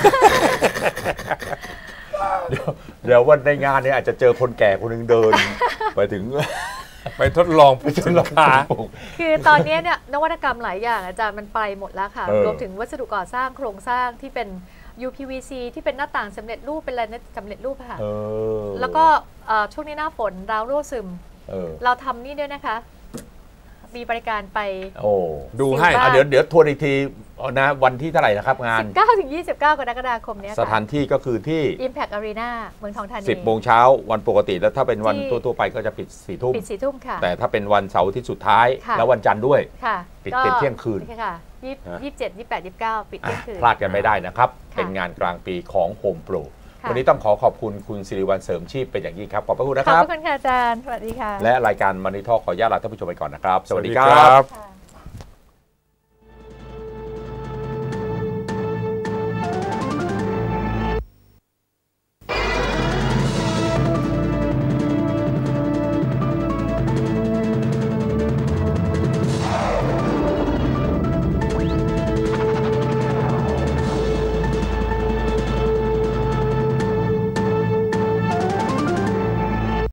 เดี๋ยววันในงานเนี่ยอาจจะเจอคนแก่คนนึงเดินไปถึงไปทดลองสินค้าคือตอนนี้เนี่ยนวัตกรรมหลายอย่างอาจารย์มันไปหมดแล้วค่ะรวมถึงวัสดุก่อสร้างโครงสร้างที่เป็น UPVC ที่เป็นหน้าต่างสำเร็จรูปเป็นอะไรสำเร็จรูปค่ะแล้วก็ช่วงนี้หน้าฝนราวรั่วซึมเราทำนี่ด้วยนะคะมีบริการไปดูให้เดี๋ยวทวนอีกทีนะวันที่เท่าไหร่นะครับงาน 19 ถึง 29 กรกฎาคมนี้สถานที่ก็คือที่ Impact Arena เมืองทองธานี 10 โมงเช้าวันปกติแล้วถ้าเป็นวันทั่วไปก็จะปิด 4 ทุ่มปิด 4 ทุ่มค่ะแต่ถ้าเป็นวันเสาร์ที่สุดท้ายแล้ววันจันทร์ด้วยปิดเป็นเที่ยงคืนค่ะ27 28 29ปิดเที่ยงคืนพลาดกันไม่ได้นะครับเป็นงานกลางปีของ Home Pro วันนี้ต้องขอบคุณคุณสิริวัลย์เสริมชีพเป็นอย่างยิ่งครับขอบพระคุณนะครับขอบคุณค่ะอาจารย์สวัสดีค่ะและรายการ Money Talk ขออนุญาตลาท่านผู้ชมไปก่อนนะครับสวัสดีครับ